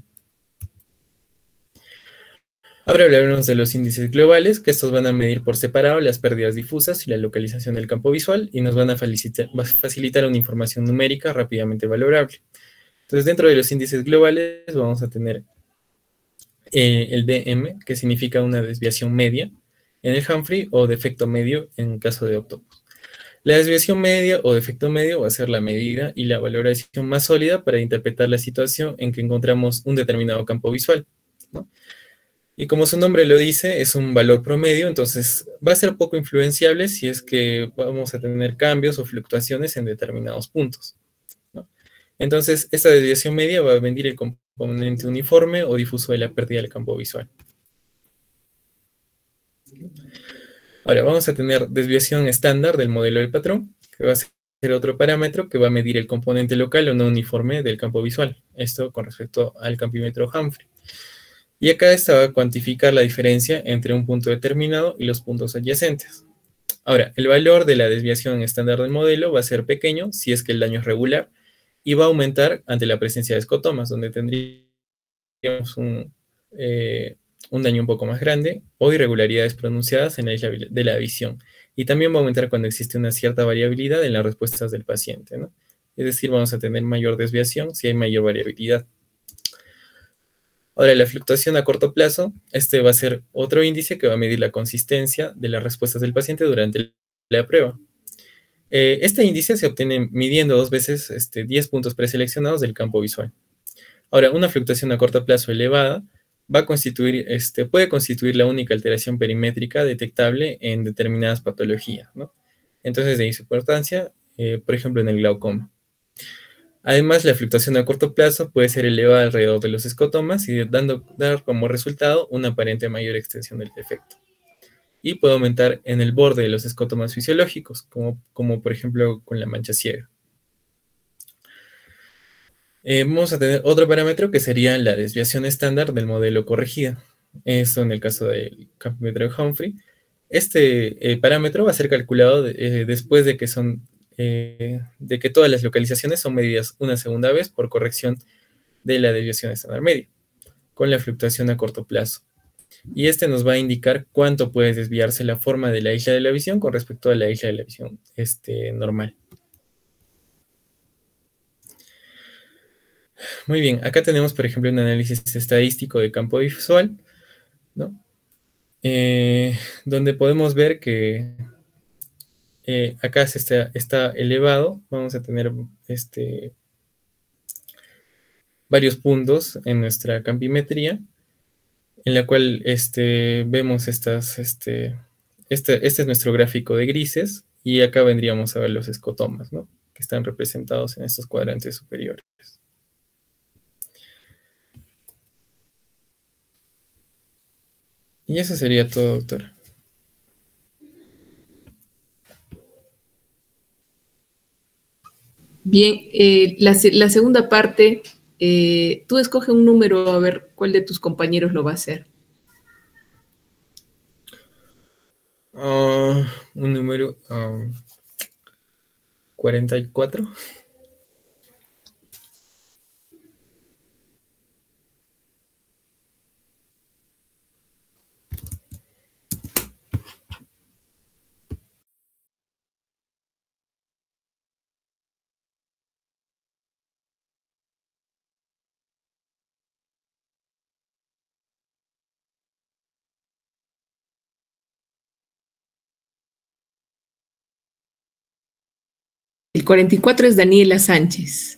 Ahora hablaremos de los índices globales, que estos van a medir por separado las pérdidas difusas y la localización del campo visual, y nos van a facilitar, facilitar una información numérica rápidamente valorable. Entonces, dentro de los índices globales vamos a tener eh, el D M, que significa una desviación media en el Humphrey, o defecto medio en caso de Octopus. La desviación media o defecto medio va a ser la medida y la valoración más sólida para interpretar la situación en que encontramos un determinado campo visual, ¿no? Y como su nombre lo dice, es un valor promedio, entonces va a ser poco influenciable si es que vamos a tener cambios o fluctuaciones en determinados puntos, ¿no? Entonces, esta desviación media va a medir el componente uniforme o difuso de la pérdida del campo visual. Ahora, vamos a tener desviación estándar del modelo del patrón, que va a ser otro parámetro que va a medir el componente local o no uniforme del campo visual. Esto con respecto al campímetro Humphrey. Y acá esta va a cuantificar la diferencia entre un punto determinado y los puntos adyacentes. Ahora, el valor de la desviación estándar del modelo va a ser pequeño si es que el daño es regular, y va a aumentar ante la presencia de escotomas, donde tendríamos un, eh, un daño un poco más grande o irregularidades pronunciadas en la isla de la visión. Y también va a aumentar cuando existe una cierta variabilidad en las respuestas del paciente, ¿no? Es decir, vamos a tener mayor desviación si hay mayor variabilidad. Ahora, la fluctuación a corto plazo, este va a ser otro índice que va a medir la consistencia de las respuestas del paciente durante la prueba. Eh, este índice se obtiene midiendo dos veces este, diez puntos preseleccionados del campo visual. Ahora, una fluctuación a corto plazo elevada va a constituir, este, puede constituir la única alteración perimétrica detectable en determinadas patologías, ¿no? Entonces, de importancia, eh, por ejemplo, en el glaucoma. Además, la fluctuación a corto plazo puede ser elevada alrededor de los escotomas y dando, dar como resultado una aparente mayor extensión del defecto. y puede aumentar en el borde de los escotomas fisiológicos, como, como por ejemplo con la mancha ciega. Eh, vamos a tener otro parámetro que sería la desviación estándar del modelo corregido. Eso en el caso del campímetro de Humphrey. Este eh, parámetro va a ser calculado de, eh, después de que, son, eh, de que todas las localizaciones son medidas una segunda vez por corrección de la desviación estándar media, con la fluctuación a corto plazo. Y este nos va a indicar cuánto puede desviarse la forma de la isla de la visión con respecto a la isla de la visión este, normal. Muy bien, acá tenemos, por ejemplo, un análisis estadístico de campo visual, ¿no? Eh, donde podemos ver que eh, acá se está, está elevado, vamos a tener este, varios puntos en nuestra campimetría, en la cual este, vemos estas, este, este, este es nuestro gráfico de grises, y acá vendríamos a ver los escotomas, ¿no? Que están representados en estos cuadrantes superiores. Y eso sería todo, doctor. Bien, eh, la, la, segunda parte, eh, tú escoge un número a ver cuál de tus compañeros lo va a hacer. Uh, un número um, cuarenta y cuatro. El cuarenta y cuatro es Daniela Sánchez.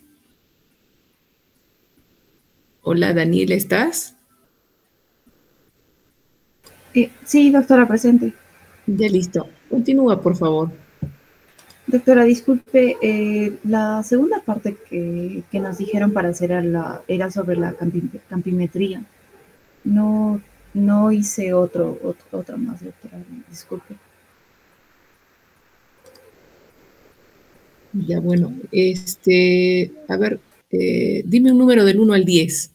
Hola, Daniela, ¿estás? Eh, sí, doctora, presente. Ya listo. Continúa, por favor. Doctora, disculpe, eh, la segunda parte que, que nos dijeron para hacer la, era sobre la campi, campimetría. No, no hice otro, otro, otra más, doctora, disculpe. Ya, bueno, este, a ver, eh, dime un número del uno al diez.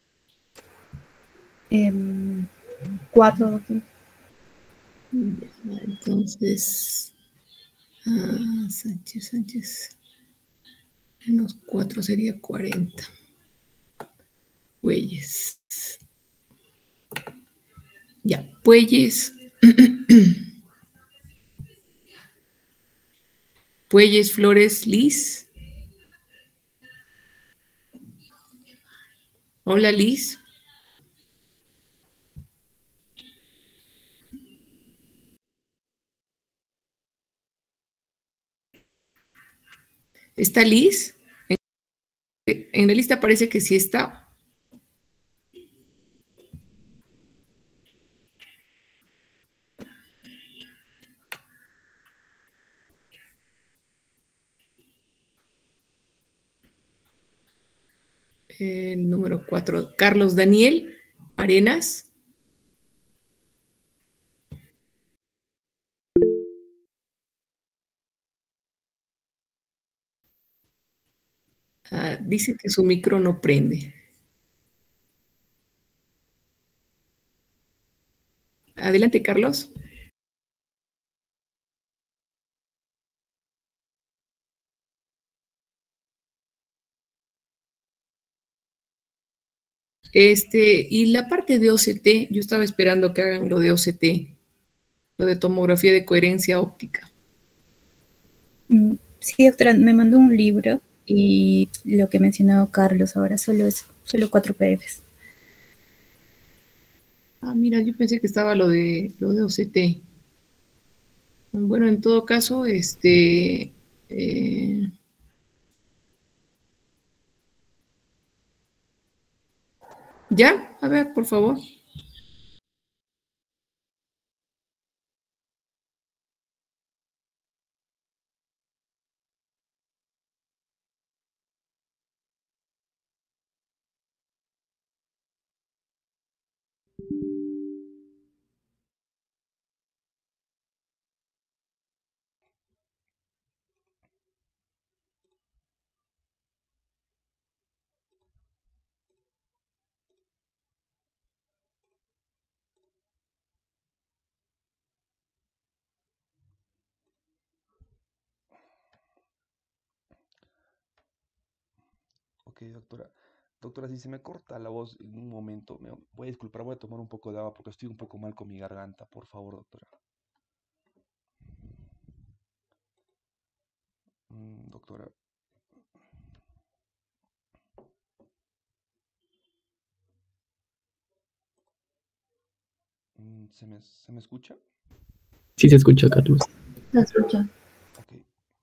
Eh, cuatro, doctor. Ya, entonces, ah, Sánchez, Sánchez, menos cuatro sería cuarenta. Puelles. Ya, Puelles. Puelles, Flores, Liz. Hola, Liz. ¿Está Liz? En, en la lista parece que sí está. El número cuatro, Carlos Daniel Arenas. Ah, dice que su micro no prende. Adelante, Carlos. Este, y la parte de O C T, yo estaba esperando que hagan lo de O C T, lo de tomografía de coherencia óptica. Sí, doctora, me mandó un libro y lo que mencionó Carlos ahora solo es solo cuatro P D Fs. Ah, mira, yo pensé que estaba lo de lo de O C T. Bueno, en todo caso, este, eh, ya, a ver, por favor. Ok, doctora. Doctora, si se me corta la voz en un momento, me voy a disculpar, voy a tomar un poco de agua porque estoy un poco mal con mi garganta, por favor, doctora. Mm, doctora, mm, ¿se me, se me escucha? Sí se escucha, Carlos. La escucha. Ok.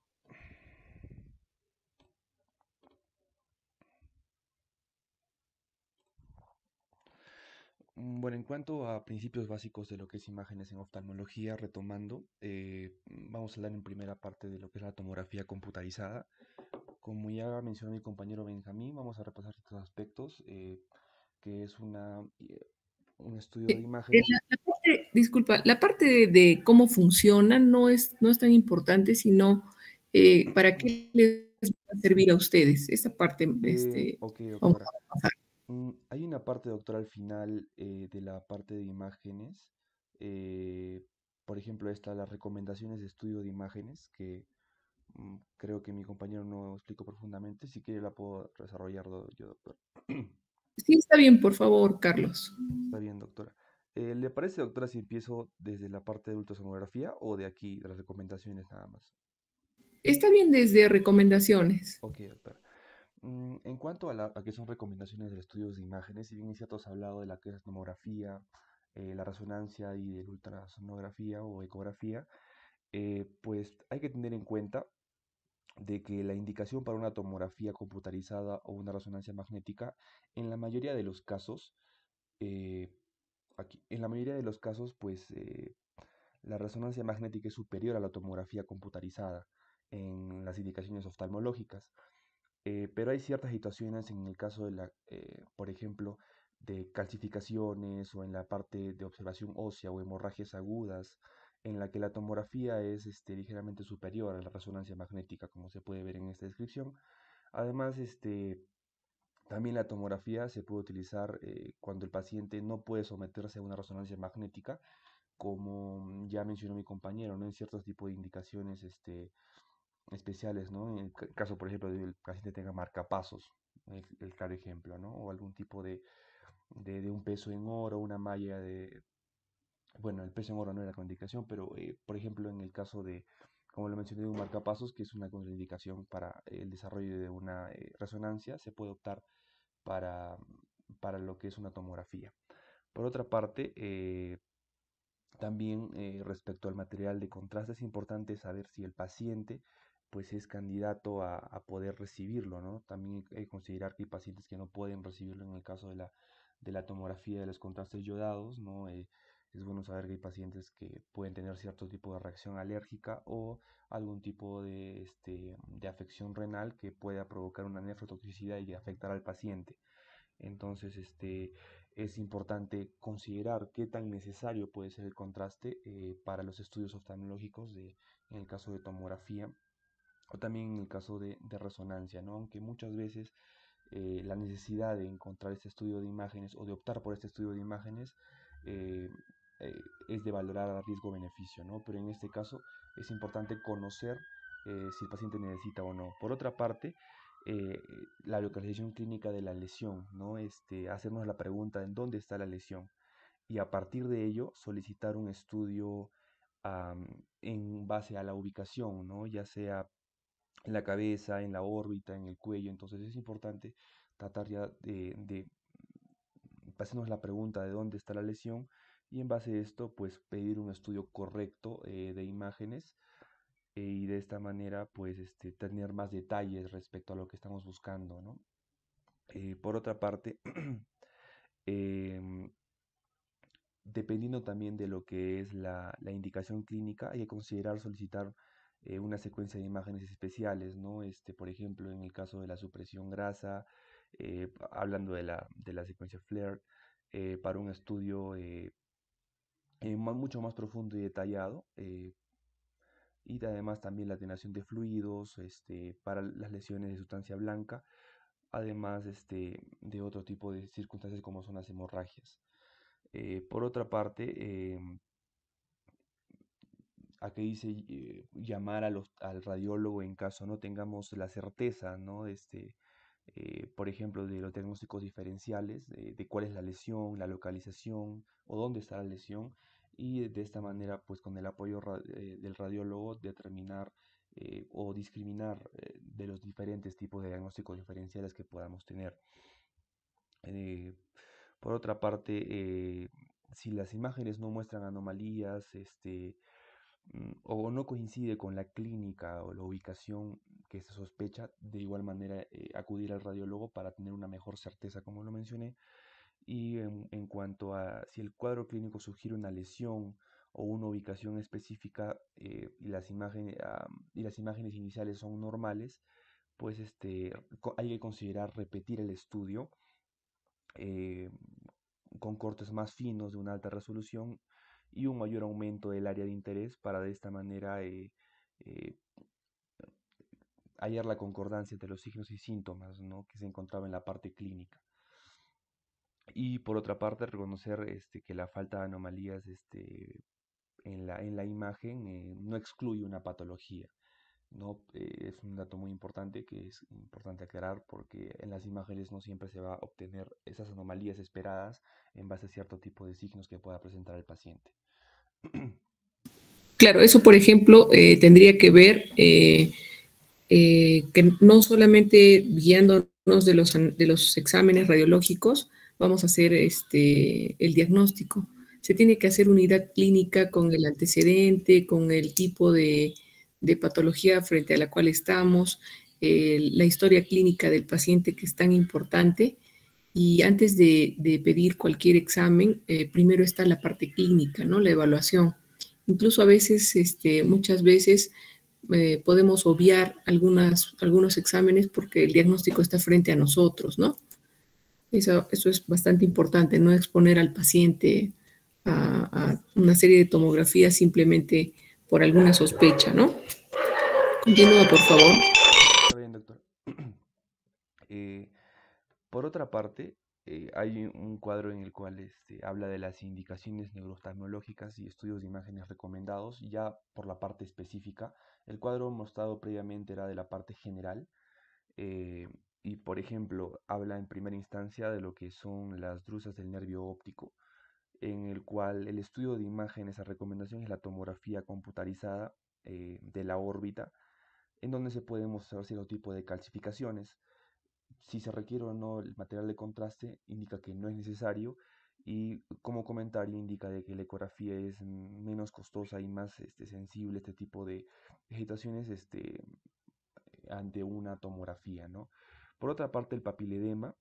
Mm, Bueno, en cuanto a principios básicos de lo que es imágenes en oftalmología, retomando, eh, vamos a hablar en primera parte de lo que es la tomografía computarizada. Como ya mencionó mi compañero Benjamín, vamos a repasar estos aspectos, eh, que es una, eh, un estudio de Eh, eh, imágenes. La, la parte, disculpa, la parte de, de cómo funciona no es, no es tan importante, sino eh, para qué les va a servir a ustedes. Esa parte, Eh, este, ok, vamos doctora. a pasar. Mm, hay una parte, doctora, al final eh, de la parte de imágenes. eh, por ejemplo, está las recomendaciones de estudio de imágenes, que mm, creo que mi compañero no explicó profundamente. Si quiere la puedo desarrollar do- yo, doctor. Sí, está bien, por favor, Carlos. Está bien, doctora. Eh, ¿le parece, doctora, si empiezo desde la parte de ultrasonografía o de aquí, de las recomendaciones nada más? Está bien desde recomendaciones. Ok, doctora. Mm, en cuanto a, la, a qué son recomendaciones de estudios de imágenes, si bien es cierto, se ha hablado de la que es tomografía, eh, la resonancia y de la ultrasonografía o ecografía, eh, pues hay que tener en cuenta de que la indicación para una tomografía computarizada o una resonancia magnética, en la mayoría de los casos, eh, aquí, en la mayoría de los casos, pues eh, la resonancia magnética es superior a la tomografía computarizada en las indicaciones oftalmológicas. Eh, pero hay ciertas situaciones en el caso de la, eh, por ejemplo, de calcificaciones o en la parte de observación ósea o hemorragias agudas, en la que la tomografía es este, ligeramente superior a la resonancia magnética, como se puede ver en esta descripción. Además, este, también la tomografía se puede utilizar eh, cuando el paciente no puede someterse a una resonancia magnética, como ya mencionó mi compañero, ¿no? En ciertos tipos de indicaciones este, especiales, ¿no? En el ca- caso, por ejemplo, de que el paciente tenga marcapasos, el, el claro ejemplo, ¿no? O algún tipo de, de, de un peso en oro, una malla de, bueno, el peso en oro no era contraindicación, pero eh, por ejemplo, en el caso de, como lo mencioné, de un marcapasos, que es una contraindicación para el desarrollo de una eh, resonancia, se puede optar para, para lo que es una tomografía. Por otra parte, eh, también eh, respecto al material de contraste es importante saber si el paciente pues es candidato a, a poder recibirlo, ¿no? También hay que considerar que hay pacientes que no pueden recibirlo en el caso de la, de la tomografía de los contrastes yodados, ¿no? Eh, es bueno saber que hay pacientes que pueden tener cierto tipo de reacción alérgica o algún tipo de, este, de afección renal que pueda provocar una nefrotoxicidad y afectar al paciente. Entonces, este, es importante considerar qué tan necesario puede ser el contraste eh, para los estudios oftalmológicos de, en el caso de tomografía o también en el caso de, de resonancia, ¿no? Aunque muchas veces eh, la necesidad de encontrar este estudio de imágenes o de optar por este estudio de imágenes eh, eh, es de valorar a riesgo-beneficio, ¿no? Pero en este caso es importante conocer eh, si el paciente necesita o no. Por otra parte, eh, la localización clínica de la lesión, ¿no? Este, hacernos la pregunta en dónde está la lesión y a partir de ello solicitar un estudio am, en base a la ubicación, ¿no? Ya sea en la cabeza, en la órbita, en el cuello. Entonces es importante tratar ya de, de hacernos la pregunta de dónde está la lesión y en base a esto pues pedir un estudio correcto eh, de imágenes eh, y de esta manera pues este, tener más detalles respecto a lo que estamos buscando, ¿no? Eh, por otra parte, em, dependiendo también de lo que es la, la indicación clínica, hay que considerar solicitar eh, una secuencia de imágenes especiales, ¿no? Este, por ejemplo, en el caso de la supresión grasa, eh, pa- hablando de la, de la secuencia FLAIR, eh, para un estudio eh, eh, ma- mucho más profundo y detallado, eh, y además también la atenuación de fluidos, este, para las lesiones de sustancia blanca, además este, de otro tipo de circunstancias como son las hemorragias. Eh, por otra parte, em, aquí dice eh, llamar a los, al radiólogo en caso no tengamos la certeza, ¿no? Este, eh, por ejemplo, de los diagnósticos diferenciales, eh, de cuál es la lesión, la localización o dónde está la lesión, y de esta manera, pues con el apoyo ra- eh, del radiólogo, determinar eh, o discriminar eh, de los diferentes tipos de diagnósticos diferenciales que podamos tener. Eh, por otra parte, eh, si las imágenes no muestran anomalías, este, mm, o no coincide con la clínica o la ubicación que se sospecha, de igual manera eh, acudir al radiólogo para tener una mejor certeza, como lo mencioné. Y en, en cuanto a si el cuadro clínico sugiere una lesión o una ubicación específica, eh, y, las imágenes, ah, y las imágenes iniciales son normales, pues este, co- hay que considerar repetir el estudio eh, con cortes más finos de una alta resolución y un mayor aumento del área de interés para de esta manera eh, eh, hallar la concordancia entre los signos y síntomas, ¿no?, que se encontraba en la parte clínica. Y por otra parte, reconocer este, que la falta de anomalías este, en la, en la imagen eh, no excluye una patología, ¿no? Eh, es un dato muy importante que es importante aclarar porque en las imágenes no siempre se va a obtener esas anomalías esperadas en base a cierto tipo de signos que pueda presentar el paciente. Claro, eso, por ejemplo, eh, tendría que ver eh, eh, que no solamente guiándonos de los, de los exámenes radiológicos vamos a hacer este, el diagnóstico. Se tiene que hacer unidad clínica con el antecedente, con el tipo de, de patología frente a la cual estamos, eh, la historia clínica del paciente, que es tan importante. Y antes de, de pedir cualquier examen, eh, primero está la parte clínica, ¿no? La evaluación. Incluso a veces, este, muchas veces, eh, podemos obviar algunas, algunos exámenes porque el diagnóstico está frente a nosotros, ¿no? Eso, eso es bastante importante, no exponer al paciente a, a una serie de tomografías simplemente por alguna sospecha, ¿no? Continúa, por favor. Está bien, doctor. Eh, por otra parte, eh, hay un cuadro en el cual este, habla de las indicaciones neuroftalmológicas y estudios de imágenes recomendados, ya por la parte específica. El cuadro mostrado previamente era de la parte general, eh, y, por ejemplo, habla en primera instancia de lo que son las drusas del nervio óptico, en el cual el estudio de imágenes a recomendación es la tomografía computarizada eh, de la órbita, en donde se puede mostrar cierto tipo de calcificaciones. Si se requiere o no el material de contraste, indica que no es necesario, y como comentario indica de que la ecografía es menos costosa y más este, sensible a este tipo de agitaciones este, ante una tomografía, ¿no? Por otra parte, el papiledema,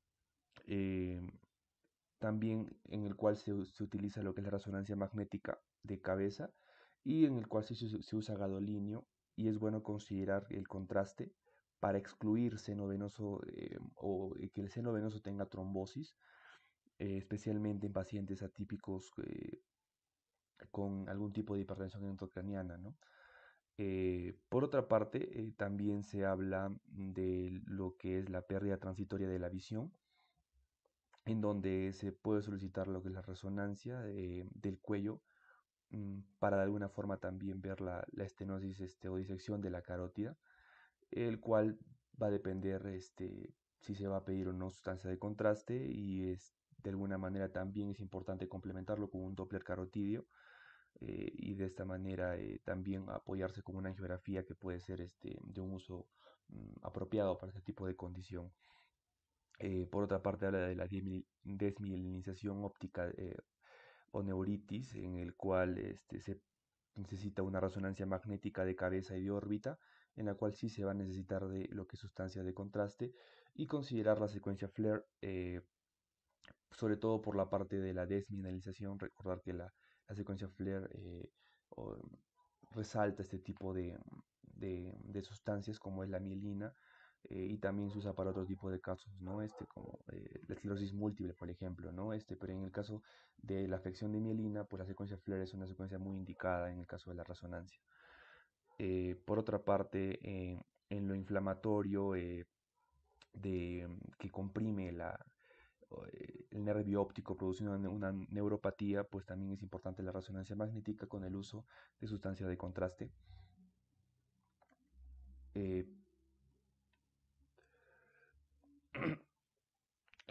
eh, también en el cual se, se, utiliza lo que es la resonancia magnética de cabeza, y en el cual se, se usa gadolinio, y es bueno considerar el contraste para excluir seno venoso eh, o que el seno venoso tenga trombosis, eh, especialmente en pacientes atípicos eh, con algún tipo de hipertensión intracraniana, ¿no? Eh, por otra parte, eh, también se habla de lo que es la pérdida transitoria de la visión, en donde se puede solicitar lo que es la resonancia eh, del cuello, mm, para de alguna forma también ver la, la estenosis este, o disección de la carótida, el cual va a depender este, si se va a pedir o no sustancia de contraste, y es, de alguna manera también es importante complementarlo con un Doppler carotidio, eh, y de esta manera eh, también apoyarse con una angiografía que puede ser este, de un uso mm, apropiado para este tipo de condición. Eh, por otra parte, habla de la desmielinización óptica eh, o neuritis, en el cual este, se necesita una resonancia magnética de cabeza y de órbita, en la cual sí se va a necesitar de lo que es sustancia de contraste, y considerar la secuencia FLAIR, eh, sobre todo por la parte de la desmineralización. Recordar que la, la secuencia FLAIR eh, o, resalta este tipo de, de, de, sustancias como es la mielina, eh, y también se usa para otro tipo de casos, ¿no? Este, como eh, la esclerosis múltiple, por ejemplo, ¿no? Este, pero en el caso de la afección de mielina, pues la secuencia FLAIR es una secuencia muy indicada en el caso de la resonancia. Eh, por otra parte, eh, en lo inflamatorio eh, de, que comprime la, eh, el nervio óptico produciendo una, una neuropatía, pues también es importante la resonancia magnética con el uso de sustancia de contraste. Eh,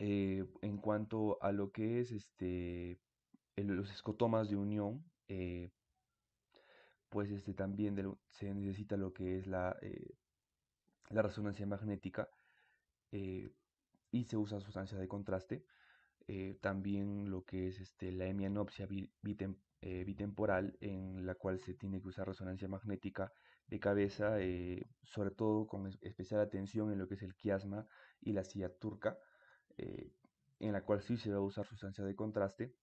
Eh, en cuanto a lo que es este, el- los escotomas de unión, eh, pues este, también de lo- se necesita lo que es la, eh, la resonancia magnética, eh, y se usa sustancia de contraste. Eh, también lo que es este, la hemianopsia bi- bitem- eh, bitemporal, en la cual se tiene que usar resonancia magnética de cabeza, eh, sobre todo con es- especial atención en lo que es el quiasma y la silla turca, eh, en la cual sí se va a usar sustancia de contraste.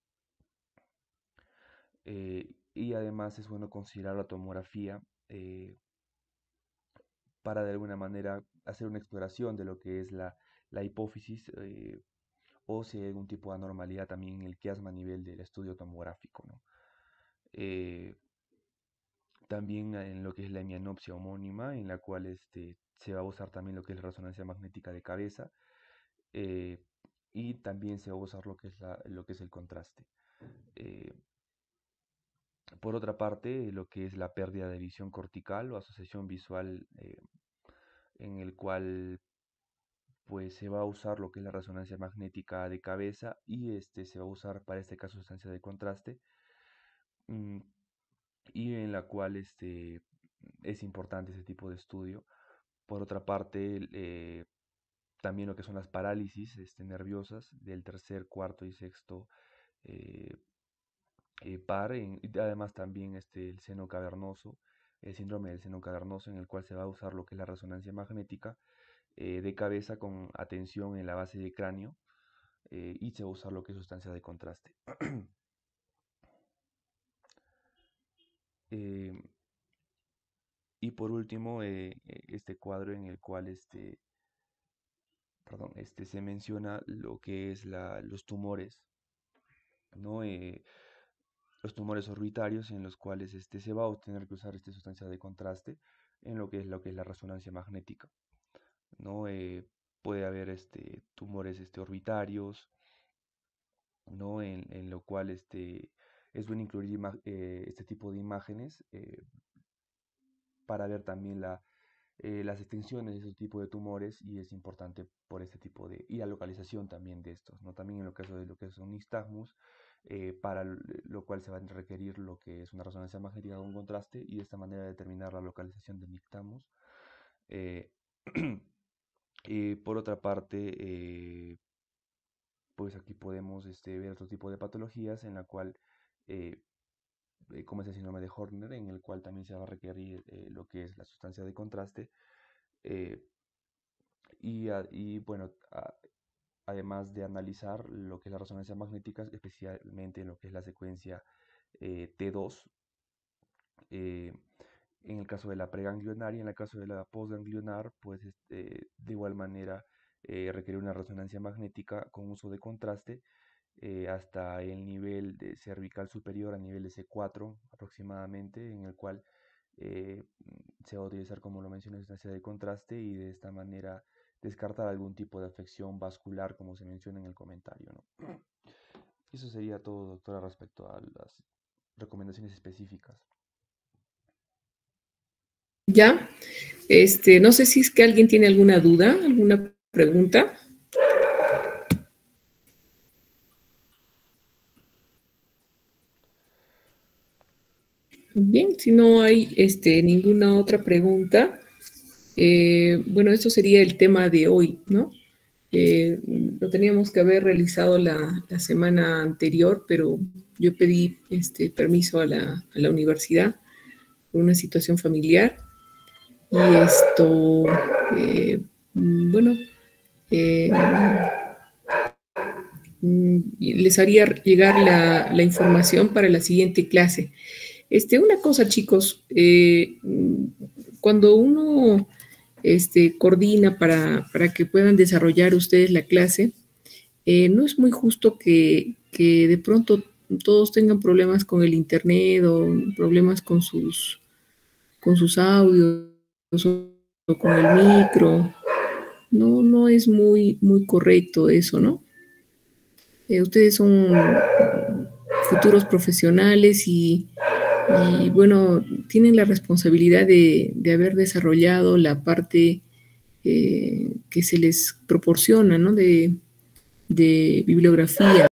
Eh, y además es bueno considerar la tomografía, eh, para de alguna manera hacer una exploración de lo que es la, la hipófisis, eh, o si hay algún tipo de anormalidad también en el quiasma a nivel del estudio tomográfico, ¿no? Eh, También en lo que es la hemianopsia homónima, en la cual este, se va a usar también lo que es la resonancia magnética de cabeza, eh, y también se va a usar lo que es, la, lo que es el contraste. Eh, por otra parte, lo que es la pérdida de visión cortical o asociación visual, eh, en el cual pues se va a usar lo que es la resonancia magnética de cabeza, y este se va a usar para este caso sustancia de contraste, mm, y en la cual este, es importante ese tipo de estudio. Por otra parte, el, eh, también lo que son las parálisis este, nerviosas del tercer, cuarto y sexto eh, eh, par, en- y además también este, el seno cavernoso, el síndrome del seno cavernoso, en el cual se va a usar lo que es la resonancia magnética eh, de cabeza con atención en la base del cráneo, eh, y se va a usar lo que es sustancia de contraste. Eh, y por último, eh, eh, este cuadro en el cual este, perdón, este, se menciona lo que es la, los tumores, ¿no? Eh, los tumores orbitarios, en los cuales este, se va a obtener que usar esta sustancia de contraste en lo que es, lo que es la resonancia magnética, ¿no? Eh, puede haber este, tumores este, orbitarios, ¿no? En, en lo cual este, es bueno incluir ima- eh, este tipo de imágenes, eh, para ver también la, eh, las extensiones de ese tipo de tumores, y es importante por este tipo de, y la localización también de estos, ¿no? También en el caso de lo que es un nistagmus, eh, para lo cual se va a requerir lo que es una resonancia magnética con contraste, y de esta manera determinar la localización del nistagmus. Eh, y por otra parte, eh, pues aquí podemos este, ver otro tipo de patologías en la cual, eh, eh, como es el síndrome de Horner, en el cual también se va a requerir eh, lo que es la sustancia de contraste, eh, y, a- y, bueno, a- además de analizar lo que es la resonancia magnética, especialmente en lo que es la secuencia eh, T dos, eh, en el caso de la preganglionar, y en el caso de la postganglionar, pues este, de igual manera eh, requiere una resonancia magnética con uso de contraste, eh, hasta el nivel de cervical superior, a nivel de C cuatro aproximadamente, en el cual eh, se va a utilizar, como lo mencioné, sustancia de contraste, y de esta manera descartar algún tipo de afección vascular, como se menciona en el comentario, ¿no? Eso sería todo, doctora, respecto a las recomendaciones específicas. Ya, este, no sé si es que alguien tiene alguna duda, alguna pregunta. Bien, si no hay este, ninguna otra pregunta, eh, bueno, esto sería el tema de hoy, ¿no? Eh, lo teníamos que haber realizado la, la semana anterior, pero yo pedí este, permiso a la, a la universidad por una situación familiar. Y esto, eh, bueno, eh, les haría llegar la, la información para la siguiente clase. Este, una cosa, chicos, eh, cuando uno este, coordina para, para que puedan desarrollar ustedes la clase, eh, no es muy justo que, que de pronto todos tengan problemas con el internet o problemas con sus, con sus audios o con el micro. No, no es muy, muy correcto eso, ¿no? Eh, ustedes son futuros profesionales y, y, bueno, tienen la responsabilidad de, de haber desarrollado la parte eh, que se les proporciona, ¿no? De, de bibliografía